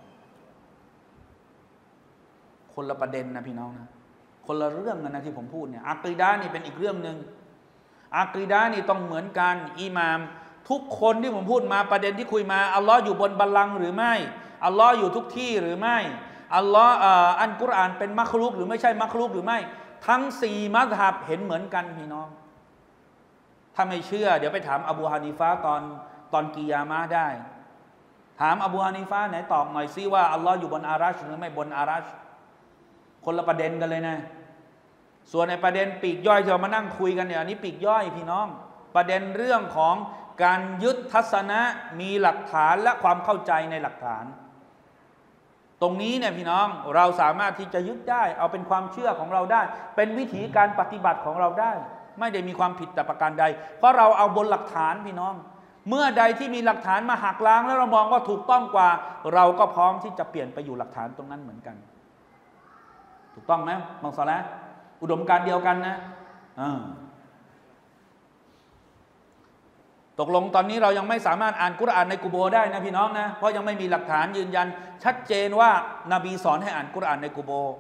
คนละประเด็นนะพี่น้องนะคนละเรื่องกันนะที่ผมพูดเนี่ยอากีดะห์นี่เป็นอีกเรื่องหนึ่งอากีดะห์นี่ต้องเหมือนกันอิหม่ามทุกคนที่ผมพูดมาประเด็นที่คุยมาอัลลอฮ์อยู่บนบัลลังก์หรือไม่อัลลอฮ์อยู่ทุกที่หรือไม่อัลลอฮ์อัลกุรอานเป็นมักลุกหรือไม่ใช่มักลุกหรือไม่ทั้งสี่มัซฮับเห็นเหมือนกันพี่น้องถ้าไม่เชื่อเดี๋ยวไปถามอบูฮานีฟะห์ตอนตอนกิยามะห์ได้ถามอบูฮานีฟะห์ไหนตอบหน่อยซิว่าอัลลอฮ์อยู่บนอารัชหรือไม่บนอารัชคนละประเด็นกันเลยนะส่วนในประเด็นปีกย่อยที่เรามานั่งคุยกันเนี่ยอันนี้ปีกย่อยพี่น้องประเด็นเรื่องของการยึดทัศนะมีหลักฐานและความเข้าใจในหลักฐานตรงนี้เนี่ยพี่น้องเราสามารถที่จะยึดได้เอาเป็นความเชื่อของเราได้เป็นวิธีการปฏิบัติของเราได้ไม่ได้มีความผิดแต่ประการใดเพราะเราเอาบนหลักฐานพี่น้องเมื่อใดที่มีหลักฐานมาหักล้างแล้วเรามองว่าถูกต้องกว่าเราก็พร้อมที่จะเปลี่ยนไปอยู่หลักฐานตรงนั้นเหมือนกันถูกต้องไหมบางสาระอุดมการเดียวกันนะตกลงตอนนี้เรายังไม่สามารถอ่านกุรอานในกุโบร์ได้นะพี่น้องนะเพราะยังไม่มีหลักฐานยืนยันชัดเจนว่านบีสอนให้อ่านกุรอานในกุโบร์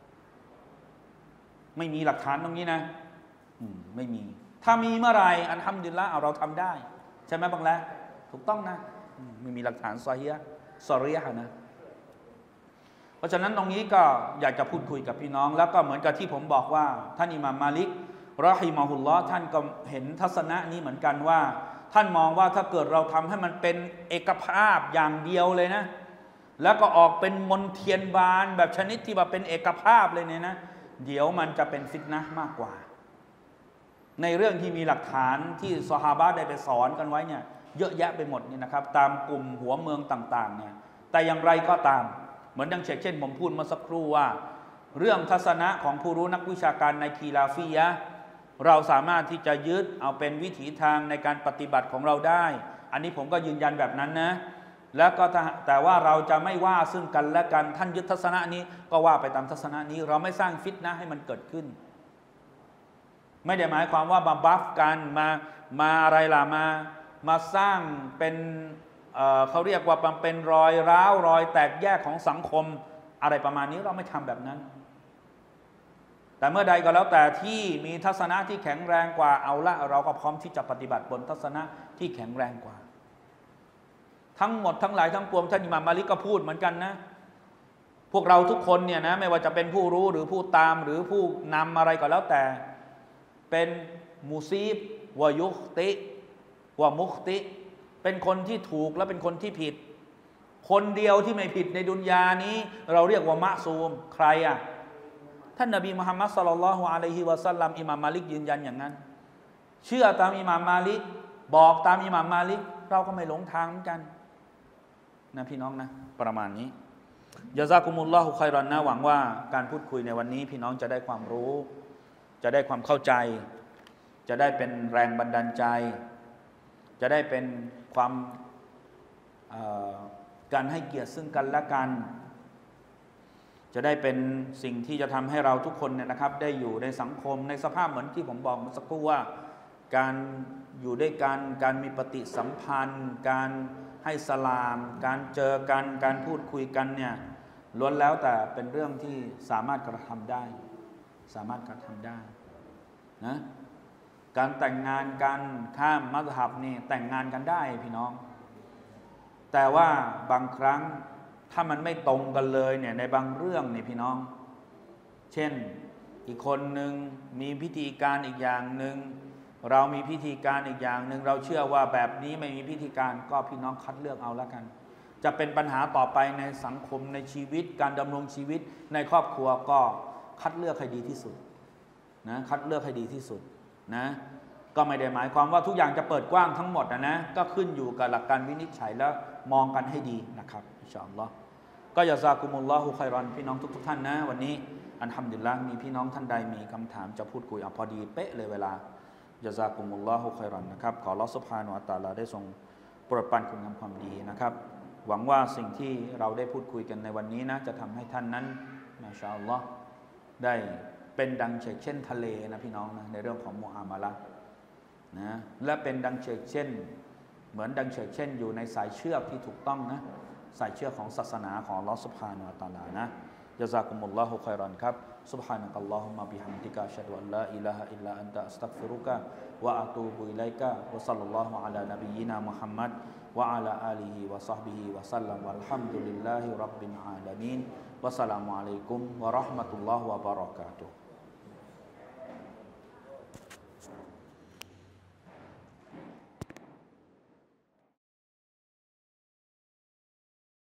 ไม่มีหลักฐานตรงนี้นะไม่มีถ้ามีเมื่อไหร่อัลฮัมดุลิลละห์เอาเราทำได้ใช่ไหมบังแล้วถูกต้องนะไม่มีหลักฐานซอฮีฮ์ซอรีฮ์นะเพราะฉะนั้นตรงนี้ก็อยากจะพูดคุยกับพี่น้องแล้วก็เหมือนกับที่ผมบอกว่าท่านอิหม่ามมาลิกรอฮิมะฮุลลอฮ์ท่านก็เห็นทัศนะนี้เหมือนกันว่าท่านมองว่าถ้าเกิดเราทำให้มันเป็นเอกภาพอย่างเดียวเลยนะแล้วก็ออกเป็นมนเทียนบานแบบชนิดที่แบบเป็นเอกภาพเลยเนี่ยนะเดี๋ยวมันจะเป็นฟิตนะห์มากกว่าในเรื่องที่มีหลักฐานที่ซอฮาบะห์ได้ไปสอนกันไว้เนี่ยเยอะแยะไปหมดนี่นะครับตามกลุ่มหัวเมืองต่างๆเนี่ยแต่อย่างไรก็ตามเหมือนดังเช่นผมพูดเมื่อสักครู่ว่าเรื่องทัศนะของผู้รู้นักวิชาการในคีลาฟียะห์เราสามารถที่จะยึดเอาเป็นวิถีทางในการปฏิบัติของเราได้อันนี้ผมก็ยืนยันแบบนั้นนะแล้วก็แต่ว่าเราจะไม่ว่าซึ่งกันและกันท่านยึดทัศนะนี้ก็ว่าไปตามทัศนะนี้เราไม่สร้างฟิตนะห์ให้มันเกิดขึ้นไม่ได้หมายความว่ามาบัฟกันมามาอะไรล่ะมามาสร้างเป็นเอ่อเขาเรียกว่าเป็นรอยร้าวรอยแตกแยกของสังคมอะไรประมาณนี้เราไม่ทำแบบนั้นแต่เมื่อใดก็แล้วแต่ที่มีทัศนะที่แข็งแรงกว่าเอาละเราก็พร้อมที่จะปฏิบัติบนทัศนะที่แข็งแรงกว่าทั้งหมดทั้งหลายทั้งปวงท่านอิหม่ามมาลิกก็พูดเหมือนกันนะพวกเราทุกคนเนี่ยนะไม่ว่าจะเป็นผู้รู้หรือผู้ตามหรือผู้นำอะไรก็แล้วแต่เป็นมุซีบวายุคติวามุคติเป็นคนที่ถูกและเป็นคนที่ผิดคนเดียวที่ไม่ผิดในดุนยานี้เราเรียกว่ามะซูมใครอ่ะท่านนบีมุฮัมมัดศ็อลลัลลอฮุอะลัยฮิวะซัลลัมอิหม่ามมาลิกยืนยันอย่างนั้นเชื่อตามอิหม่ามมาลิกบอกตามอิหม่ามมาลิกเราก็ไม่หลงทางเหมือนกันนะพี่น้องนะประมาณนี้ยะซากุมุลลอฮุค็อยรอนนะหวังว่าการพูดคุยในวันนี้พี่น้องจะได้ความรู้จะได้ความเข้าใจจะได้เป็นแรงบันดาลใจจะได้เป็นความการให้เกียรติซึ่งกันและกันจะได้เป็นสิ่งที่จะทำให้เราทุกคนเนี่ยนะครับได้อยู่ในสังคมในสภาพเหมือนที่ผมบอกเมื่อสักครู่ว่าการอยู่ด้วยกันการมีปฏิสัมพันธ์การให้สลามการเจอกันการพูดคุยกันเนี่ยล้วนแล้วแต่เป็นเรื่องที่สามารถกระทำได้สามารถกระทำได้นะการแต่งงานกันข้ามมัซฮับนี่แต่งงานกันได้พี่น้องแต่ว่าบางครั้งถ้ามันไม่ตรงกันเลยเนี่ยในบางเรื่องนี่พี่น้องเช่นอีกคนหนึ่งมีพิธีการอีกอย่างหนึ่งเรามีพิธีการอีกอย่างหนึ่งเราเชื่อว่าแบบนี้ไม่มีพิธีการก็พี่น้องคัดเลือกเอาแล้วกันจะเป็นปัญหาต่อไปในสังคมในชีวิตการดำรงชีวิตในครอบครัวก็คัดเลือกให้ดีที่สุดนะคัดเลือกให้ดีที่สุดนะก็ไม่ได้หมายความว่าทุกอย่างจะเปิดกว้างทั้งหมดนะนะก็ขึ้นอยู่กับหลักการวินิจฉัยแล้วมองกันให้ดีนะครับอินชาอัลลอฮ์ก็ยะซากุมุลลอฮุค็อยรอนพี่น้องทุกๆท่านนะวันนี้อัลฮัมดุลิลละห์มีพี่น้องท่านใดมีคำถามจะพูดคุยอ่ะพอดีเป๊ะเลยเวลาญะซากุมุลลอฮุค็อยรอนนะครับขออัลเลาะห์ซุบฮานะฮูวะตะอาลาได้ทรงโปรดปรานคุณงามความดีนะครับหวังว่าสิ่งที่เราได้พูดคุยกันในวันนี้นะจะทำให้ท่านนั้นมาชาอัลลอฮ์ได้เป็นดังเชกเช่นทะเลนะพี่น้องนะในเรื่องของมุอามาละห์นะและเป็นดังเชกเช่นเหมือนดังเชกเช่นอยู่ในสายเชือกที่ถูกต้องนะสายเชือกของศาสนาของอัลเลาะห์ซุบฮานะฮูวะตะอาลานะยะซากุมุลลอฮุค็อยรอนครับ سبحانك اللهم بحمدك أشهد أن لا إله إلا أنت أستغفرك وأتوب إليك وصلى الله على نبينا محمد وعلى آله وصحبه وسلم والحمد لله رب العالمين والسلام عليكم ورحمة الله وبركاته